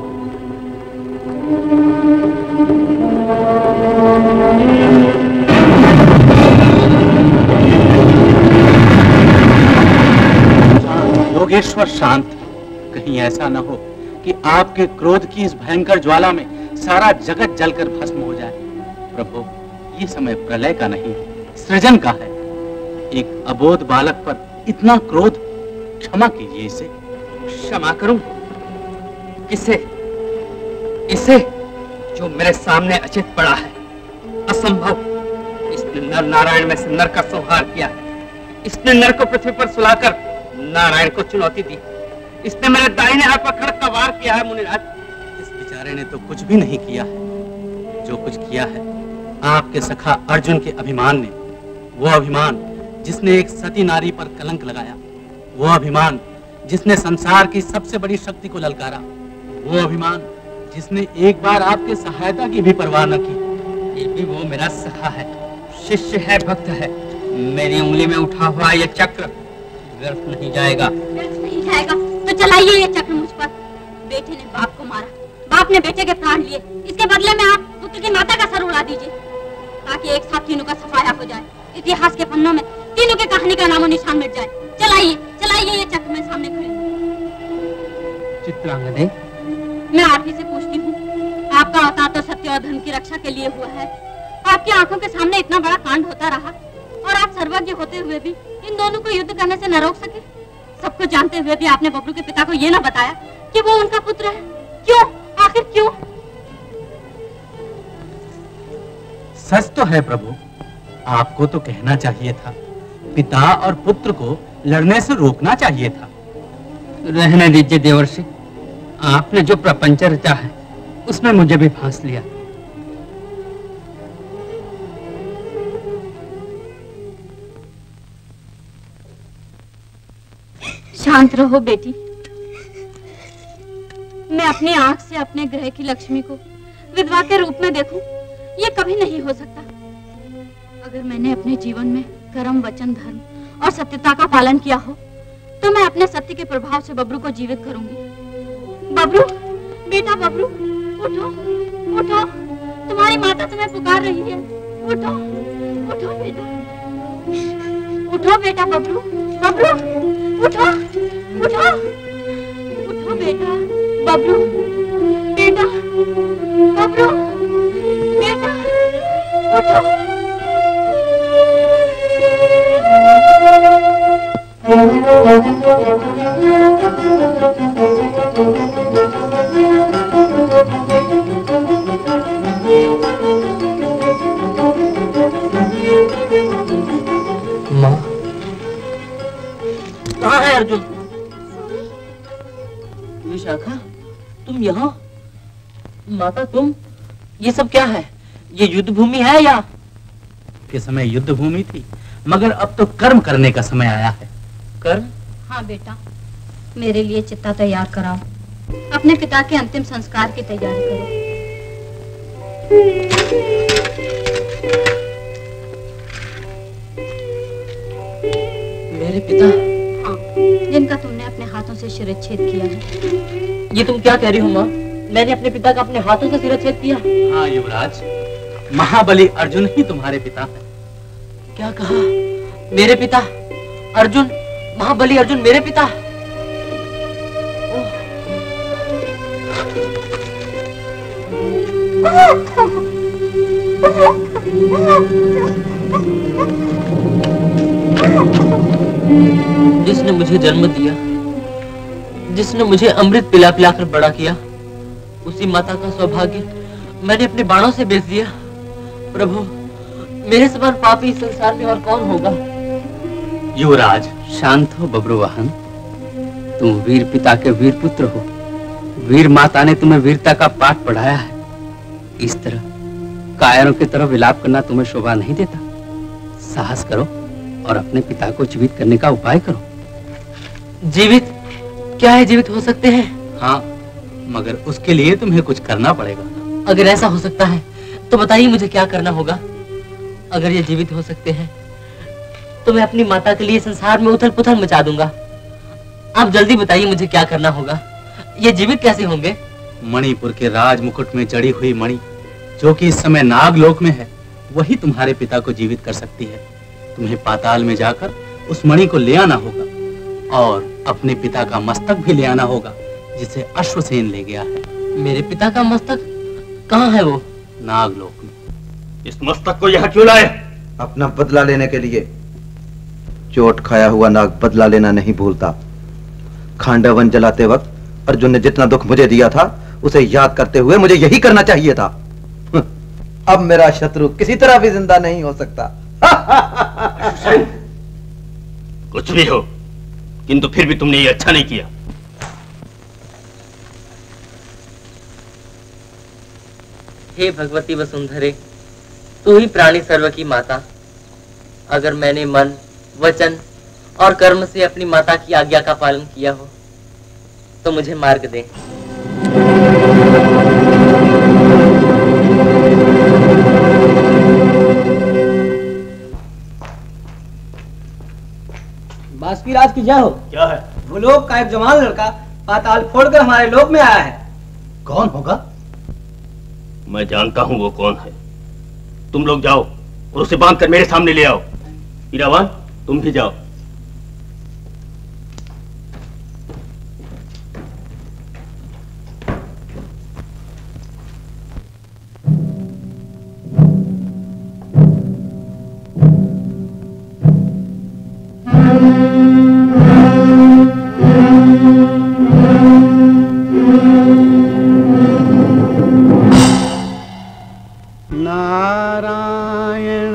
योगेश्वर शांत, कहीं ऐसा न हो कि आपके क्रोध की इस भयंकर ज्वाला में सारा जगत जलकर भस्म हो जाए। प्रभु, ये समय प्रलय का नहीं, सृजन का है। एक अबोध बालक पर इतना क्रोध, क्षमा कीजिए इसे। क्षमा करूं? किसे? इसे जो मेरे सामने अचित पड़ा है। असंभव। इसने नर नारायण में से नर का संहार किया। इसने नर को पृथ्वी पर सुलाकर नारायण को चुनौती दी। इसने मेरे दाहिने हाथ पर खड़क का वार किया है मुनिराज। इस बेचारे ने तो कुछ भी नहीं किया है। जो कुछ किया है आपके सखा अर्जुन के अभिमान ने। वो अभिमान जिसने एक सती नारी पर कलंक लगाया, वो अभिमान जिसने संसार की सबसे बड़ी शक्ति को ललकारा, वो अभिमान जिसने एक बार आपके सहायता की भी परवाह न की। ये भी वो मेरा सखा है, शिष्य है, भक्त है। मेरी उंगली में उठा हुआ ये चक्र व्यर्थ नहीं जाएगा। व्यर्थ नहीं जाएगा तो चलाइए ये चक्र मुझ पर। बेटे ने बाप को मारा, बाप ने बेटे के प्राण लिए। इसके बदले में आप पुत्र की माता का सर उड़ा दीजिए, ताकि एक साथ तीनों का सफाया हो जाए। इतिहास के पन्नों में तीनों की कहानी का नामो निशान मिट जाए। चलाइए चलाइए ये चक्र, मैं सामने खड़ी हूँ। चित्रांगदे, मैं आप ही से पूछती हूँ, आपका अवतार तो सत्य और धर्म की रक्षा के लिए हुआ है। आपकी आंखों के सामने इतना बड़ा कांड होता रहा और आप सर्वज्ञ होते हुए भी इन दोनों को युद्ध करने से न रोक सके। सब कुछ जानते हुए भी आपने बबलू के पिता को ये न बताया कि वो उनका पुत्र है। क्यों? आखिर क्यों? सच तो है प्रभु, आपको तो कहना चाहिए था। पिता और पुत्र को लड़ने से रोकना चाहिए था। रहने दीजिए देवर्षि, आपने जो प्रपंच रचा है उसमें मुझे भी फांस लिया। शांत रहो बेटी। मैं अपनी आंख से अपने ग्रह की लक्ष्मी को विधवा के रूप में देखूं, ये कभी नहीं हो सकता। अगर मैंने अपने जीवन में कर्म, वचन, धर्म और सत्यता का पालन किया हो तो मैं अपने सत्य के प्रभाव से बबलू को जीवित करूंगी। बबलू, बेटा बबलू, उठो उठो, तुम्हारी माता तुम्हें पुकार रही है। उठो उठो बेटा, उठो बेटा बबलू, बबलू उठो उठो उठो बेटा बबलू, बेटा बबलू, बेटा उठो। माँ, कहाँ है अर्जुन? विशाखा, तुम यहाँ? माता तुम, ये सब क्या है? ये युद्ध भूमि है या? के समय युद्ध भूमि थी, मगर अब तो कर्म करने का समय आया है। कर्म? हाँ बेटा, मेरे लिए चिता तैयार कराओ। अपने पिता के अंतिम संस्कार की तैयारी करो। मेरे पिता? हाँ, जिनका तुमने अपने हाथों से शिरच्छेद किया है। ये तुम क्या कह रही हो माँ? मैंने अपने पिता का अपने हाथों से शिरच्छेद किया? हाँ युवराज, महाबली अर्जुन ही तुम्हारे पिता है। क्या कहा? मेरे पिता अर्जुन, महाबली अर्जुन मेरे पिता? जिसने मुझे जन्म दिया, जिसने मुझे अमृत पिला पिलाकर बड़ा किया, उसी माता का सौभाग्य मैंने अपने बाणों से बेच दिया। प्रभु, मेरे समान पापी इस संसार में और कौन होगा? युवराज, शांत हो बब्रुवाहन, तुम वीर पिता के वीर पुत्र हो। वीर माता ने तुम्हें वीरता का पाठ पढ़ाया है। इस तरह कायरों की तरह विलाप करना तुम्हें शोभा नहीं देता। साहस करो और अपने पिता को जीवित करने का उपाय करो। जीवित? क्या है जीवित हो सकते हैं? हाँ, मगर उसके लिए तुम्हें कुछ करना पड़ेगा। अगर ऐसा हो सकता है तो बताइए मुझे क्या करना होगा। अगर ये जीवित हो सकते हैं तो मैं अपनी माता के लिए संसार में उथल पुथल मचा दूंगा। आप जल्दी बताइए मुझे क्या करना होगा। ये जीवित कैसे होंगे? मणिपुर के राज मुकुट में जड़ी हुई मणि, जो कि इस समय नागलोक में है, वही तुम्हारे पिता को जीवित कर सकती है। तुम्हें पाताल में जाकर उस मणि को ले आना होगा और अपने पिता का मस्तक भी ले आना होगा, जिसे अश्वसेन ले गया है। मेरे पिता का मस्तक कहाँ है? वो नागलोक में। इस मस्तक को यहाँ क्यों लाए? अपना बदला लेने के लिए। चोट खाया हुआ नाग बदला लेना नहीं भूलता। खांडवन जलाते वक्त अर्जुन ने जितना दुख मुझे दिया था उसे याद करते हुए मुझे यही करना चाहिए था। अब मेरा शत्रु किसी तरह भी जिंदा नहीं हो सकता। कुछ भी हो, किंतु फिर भी तुमने ये अच्छा नहीं किया। हे भगवती वसुंधरे, तू ही प्राणी सर्व की माता। अगर मैंने मन, वचन और कर्म से अपनी माता की आज्ञा का पालन किया हो तो मुझे मार्ग दे। बासुकीराज की जय हो। क्या है? भूलोक का एक जवान लड़का पाताल फोड़कर हमारे लोक में आया है। कौन होगा? मैं जानता हूं वो कौन है। तुम लोग जाओ और उसे बांधकर मेरे सामने ले आओ। हीरावान, तुम भी जाओ। नारायण।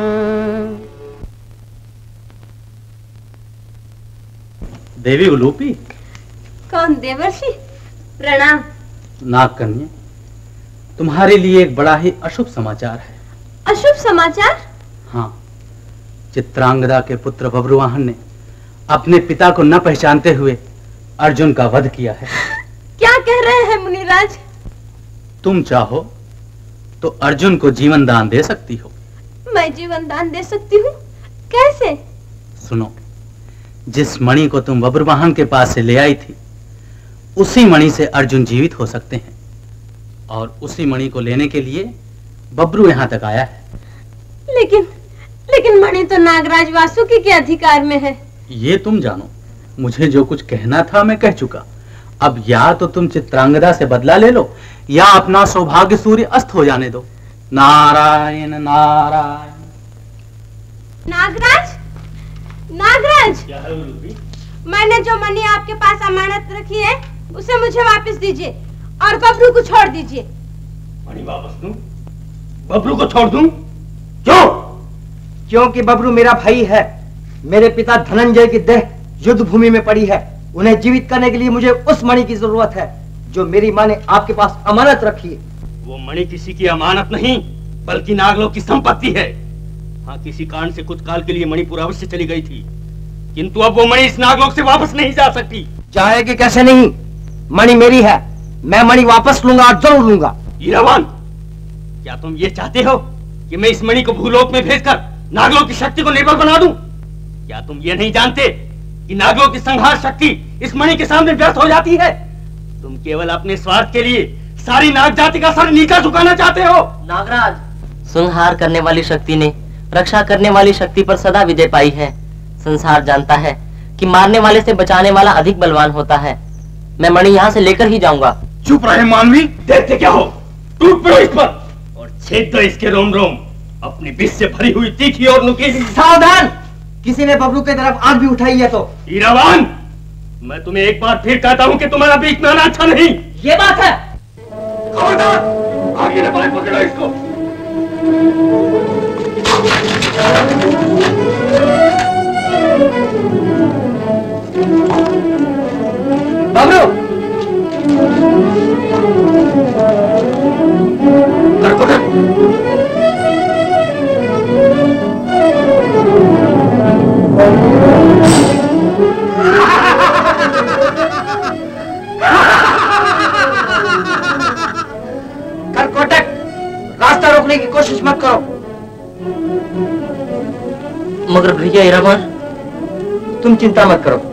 देवी उलूपी। कौन देवर्षि? प्रणाम। नागकन्या, तुम्हारे लिए एक बड़ा ही अशुभ समाचार है। अशुभ समाचार? हाँ, चित्रांगदा के पुत्र बब्रुवाहन ने अपने पिता को न पहचानते हुए अर्जुन का वध किया है। क्या कह रहे हैं मुनिराज? तुम चाहो तो अर्जुन को जीवन दान दे सकती हो। मैं जीवन दान दे सकती हूँ? कैसे? सुनो, जिस मणि को तुम बब्रुवाहन के पास से ले आई थी उसी मणि से अर्जुन जीवित हो सकते हैं, और उसी मणि को लेने के लिए बब्रू यहाँ तक आया है। लेकिन मणि तो नागराज वासुकी के अधिकार में है। ये तुम जानो, मुझे जो कुछ कहना था मैं कह चुका। अब या तो तुम चित्रांगदा से बदला ले लो या अपना सौभाग्य सूर्य अस्त हो जाने दो। नारायण नारायण। नागराज, नागराज, क्या है उलूपी? मैंने जो मणि आपके पास अमानत रखी है उसे मुझे वापस दीजिए और बबरू को छोड़ दीजिए। मणि वापस दूं? बबरू को छोड़ दूं? क्यों? क्योंकि बबरू मेरा भाई है। मेरे पिता धनंजय की देह युद्ध भूमि में पड़ी है। उन्हें जीवित करने के लिए मुझे उस मणि की जरूरत है जो मेरी माँ ने आपके पास अमानत रखी है। वो मणि किसी की अमानत नहीं बल्कि नागलोक की संपत्ति है। हाँ, किसी कारण से कुछ काल के लिए मणिपुर अवश्य चली गई थी, किंतु अब वो मणि इस नागलोक से वापस नहीं जा सकती। जाएगी कैसे नहीं? मणि मेरी है। मैं मणि वापस लूंगा और जरूर लूंगा। हीरावान, क्या तुम ये चाहते हो कि मैं इस मणि को भूलोक में भेजकर नागलोक की शक्ति को निर्बल बना दूं? क्या तुम ये नहीं जानते कि नागलोक की संहार शक्ति इस मणि के सामने व्यर्थ हो जाती है? तुम केवल अपने स्वार्थ के लिए सारी नाग जाति का सर नीचा झुकाना चाहते हो। नागराज, संहार करने वाली शक्ति ने रक्षा करने वाली शक्ति पर सदा विजय पाई है। संसार जानता है कि मारने वाले से बचाने वाला अधिक बलवान होता है। मैं मणि यहाँ से लेकर ही जाऊंगा। चुप रहे मानवी, देखते क्या हो। टूट पड़ो इस पर और छेद दो इसके रोम रोम। अपनी विष से भरी हुई तीखी और नुकीली। सावधान, किसी ने बबरू की तरफ आंख भी उठाई है तो। हीरावान, मैं तुम्हें एक बार फिर कहता हूँ कि तुम्हारा बीच में आना अच्छा नहीं। ये बात है। खबरदार, आगे न बढ़े, पकड़ो इसको। बबरू, करकोटक, रास्ता रोकने की कोशिश मत करो। मगर भैया हीरावान, तुम चिंता मत करो।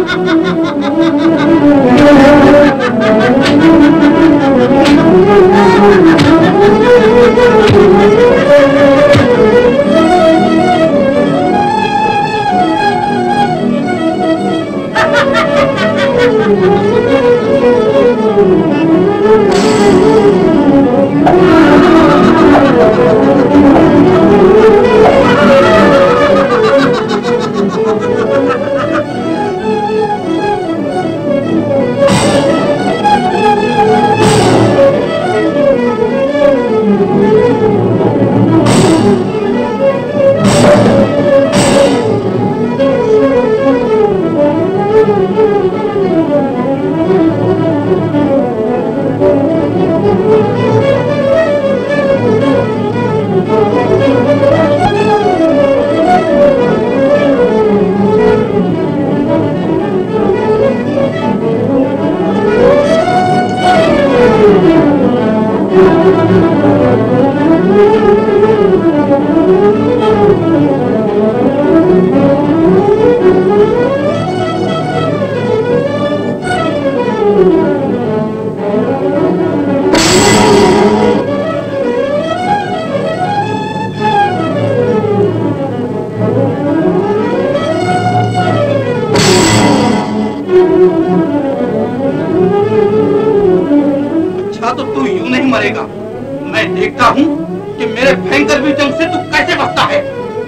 अच्छा तो तू यूं नहीं मरेगा। मैं देखता हूँ कि मेरे भयंकर विजम से तू कैसे बचता है।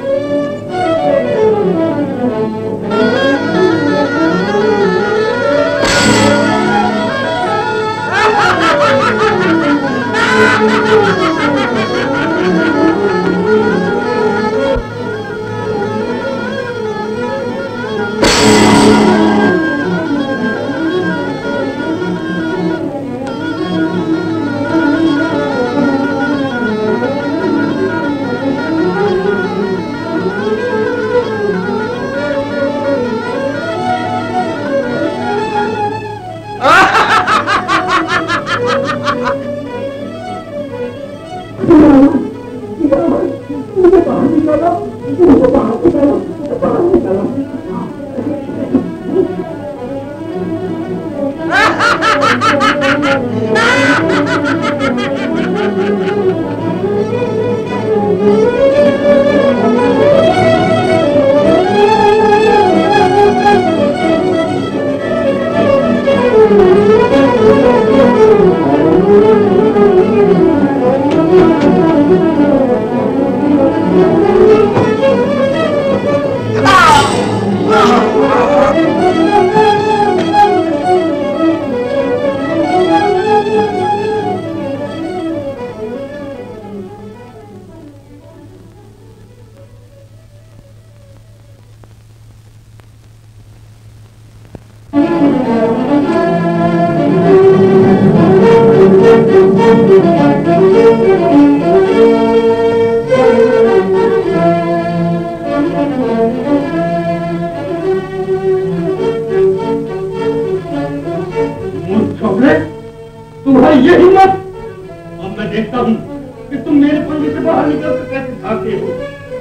तुम्हारी ये हिम्मत! अब मैं देखता हूँ कि तुम मेरे पंजे से बाहर निकलकर कैसे भागते हो।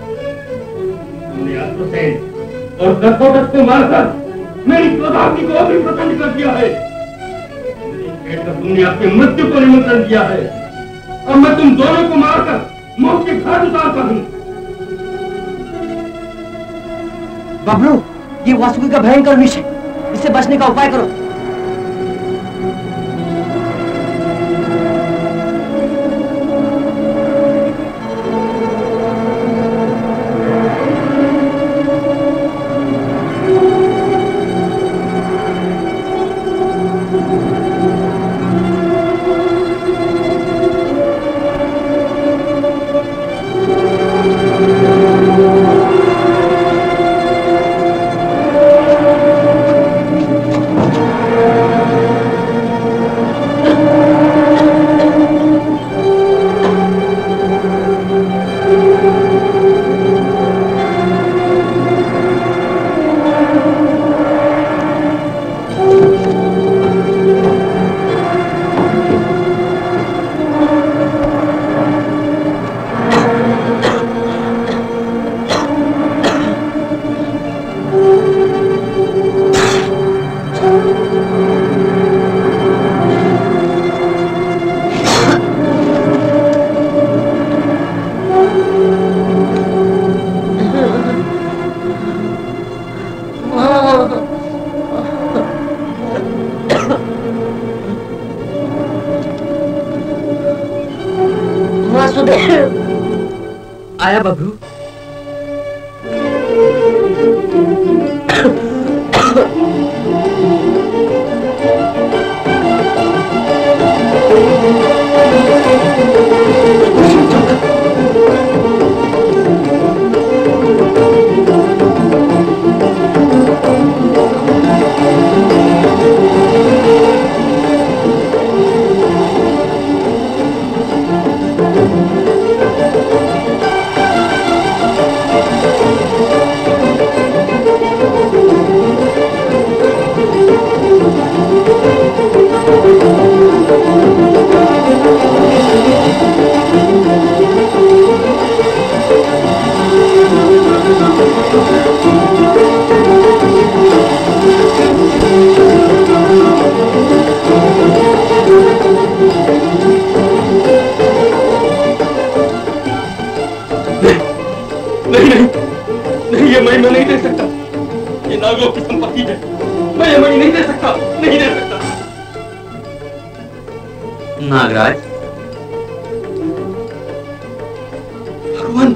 तुमने अश्वसेन और दत्तोदत्त को मारकर मेरी क्रोधाग्नि को अभी प्रचंड कर दिया है। तुमने अपनी मृत्यु को निमंत्रण दिया है और मैं तुम दोनों को मारकर मौत के घाट उतारता हूँ। बबलू, ये वासुकी का भयंकर विष है, इससे बचने का उपाय करो। आया बबलू। नागराज, भगवान,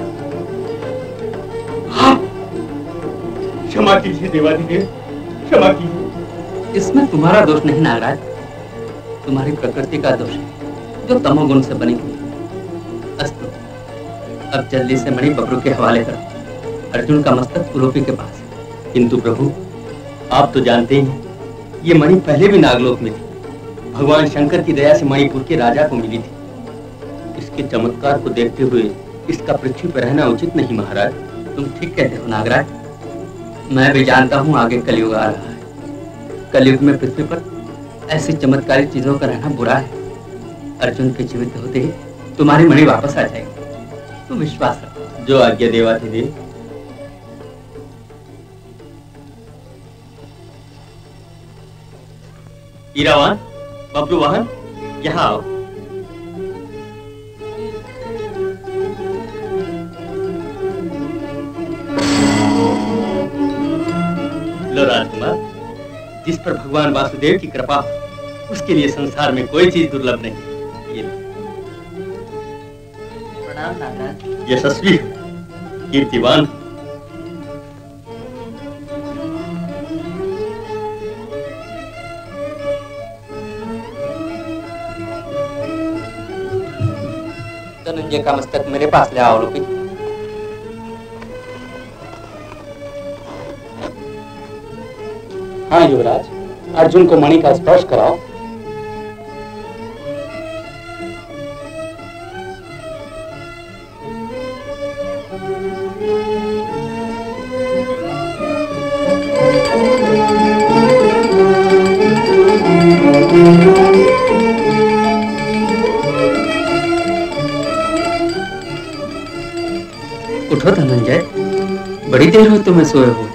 आप क्षमा कीजिए देवाधिदेव, क्षमा कीजिए। इसमें तुम्हारा दोष नहीं नागराज, तुम्हारी प्रकृति का दोष है जो तमोगुण से बनी हुई। अस्तु, अब जल्दी से मणि बबरू के हवाले करो। अर्जुन का मस्तक कुरूपी के पास है। किंतु प्रभु, आप तो जानते ही ये मणि पहले भी नागलोक में थी। भगवान शंकर की दया से मणिपुर के राजा को मिली थी। इसके चमत्कार को देखते हुए इसका पृथ्वी पर रहना उचित नहीं महाराज। तुम ठीक कहते हो नागराज। मैं भी जानता हूँ आगे कलयुग आ रहा है। कलयुग में पृथ्वी पर ऐसी चमत्कारी चीजों का रहना बुरा है। अर्जुन के जीवित होते ही तुम्हारी मणि वापस आ जाएगी, तुम विश्वास रखो। जो आज्ञा देवाधिदेव। ईरावान, बबरू वाहन, यहाँ आओ। लो राजकुमार, जिस पर भगवान वासुदेव की कृपा उसके लिए संसार में कोई चीज दुर्लभ नहीं। ये प्रणाम नागराज। यशस्वी हो, कीर्तिवान हो। धनंजय का मस्तक मेरे पास ले आओ रूपी। हाँ युवराज, अर्जुन को मणि का स्पर्श कराओ। उठो धनंजय, बड़ी देर हुई तुम्हें सोए हो।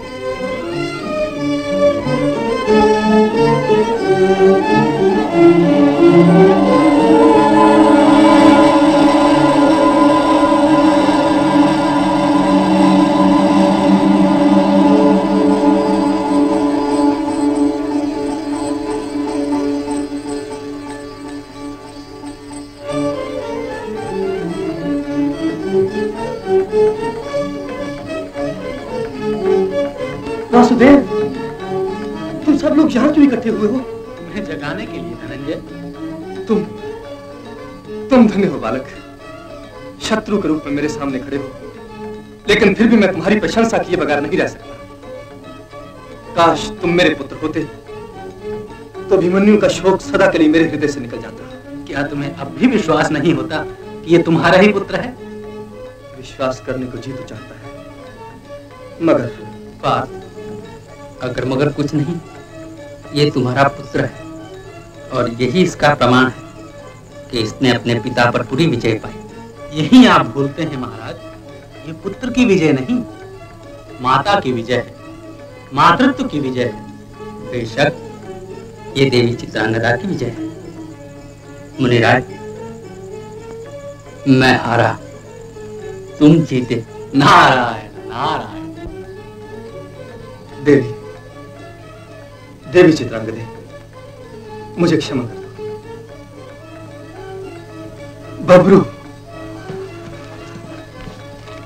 वासुदेव, तुम सब लोग यहाँ क्यों इकट्ठे हुए हो? तुम्हें जगाने के लिए धनंजय। तुम धन्य हो बालक, शत्रु के रूप में मेरे सामने खड़े हो, लेकिन फिर भी मैं तुम्हारी प्रशंसा किए बगैर नहीं रह सकता। काश तुम मेरे पुत्र होते तो अभिमन्यु का शोक सदा के लिए मेरे हृदय से निकल जाता। क्या तुम्हें अब भी विश्वास नहीं होता कि ये तुम्हारा ही पुत्र है? विश्वास करने को जी तो चाहता है, मगर बात अगर मगर कुछ नहीं, ये तुम्हारा पुत्र है और यही इसका प्रमाण है कि इसने अपने पिता पर पूरी विजय पाई। यही आप भूलते हैं महाराज, ये पुत्र की विजय नहीं, माता की विजय है, मातृत्व की विजय है। बेशक ये देवी चित्रांगदा की विजय है। मुनिराज, मैं हारा, तुम जीते। नारायण नारायण। देवी, देवी चित्रांगदे, मुझे क्षमा कर दो। बबरू,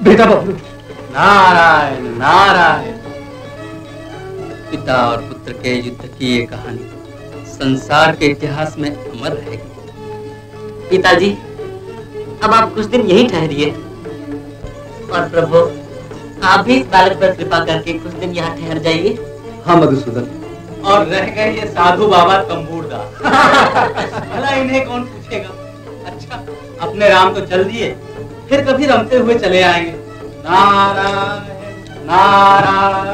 बेटा बबलू। नारायण नारायण। पिता और पुत्र के युद्ध की ये कहानी संसार के इतिहास में अमर रहेगी। पिताजी, अब आप कुछ दिन यहीं ठहरिए और प्रभु आप भी इस बालक पर कृपा करके कुछ दिन यहाँ ठहर जाइए। हाँ मधुसूदन। और रह गए ये साधु बाबा तंबूरदास। भला इन्हें कौन पूछेगा। अच्छा, अपने राम तो चल दिए, फिर कभी रमते हुए चले आएंगे। नारायण नारायण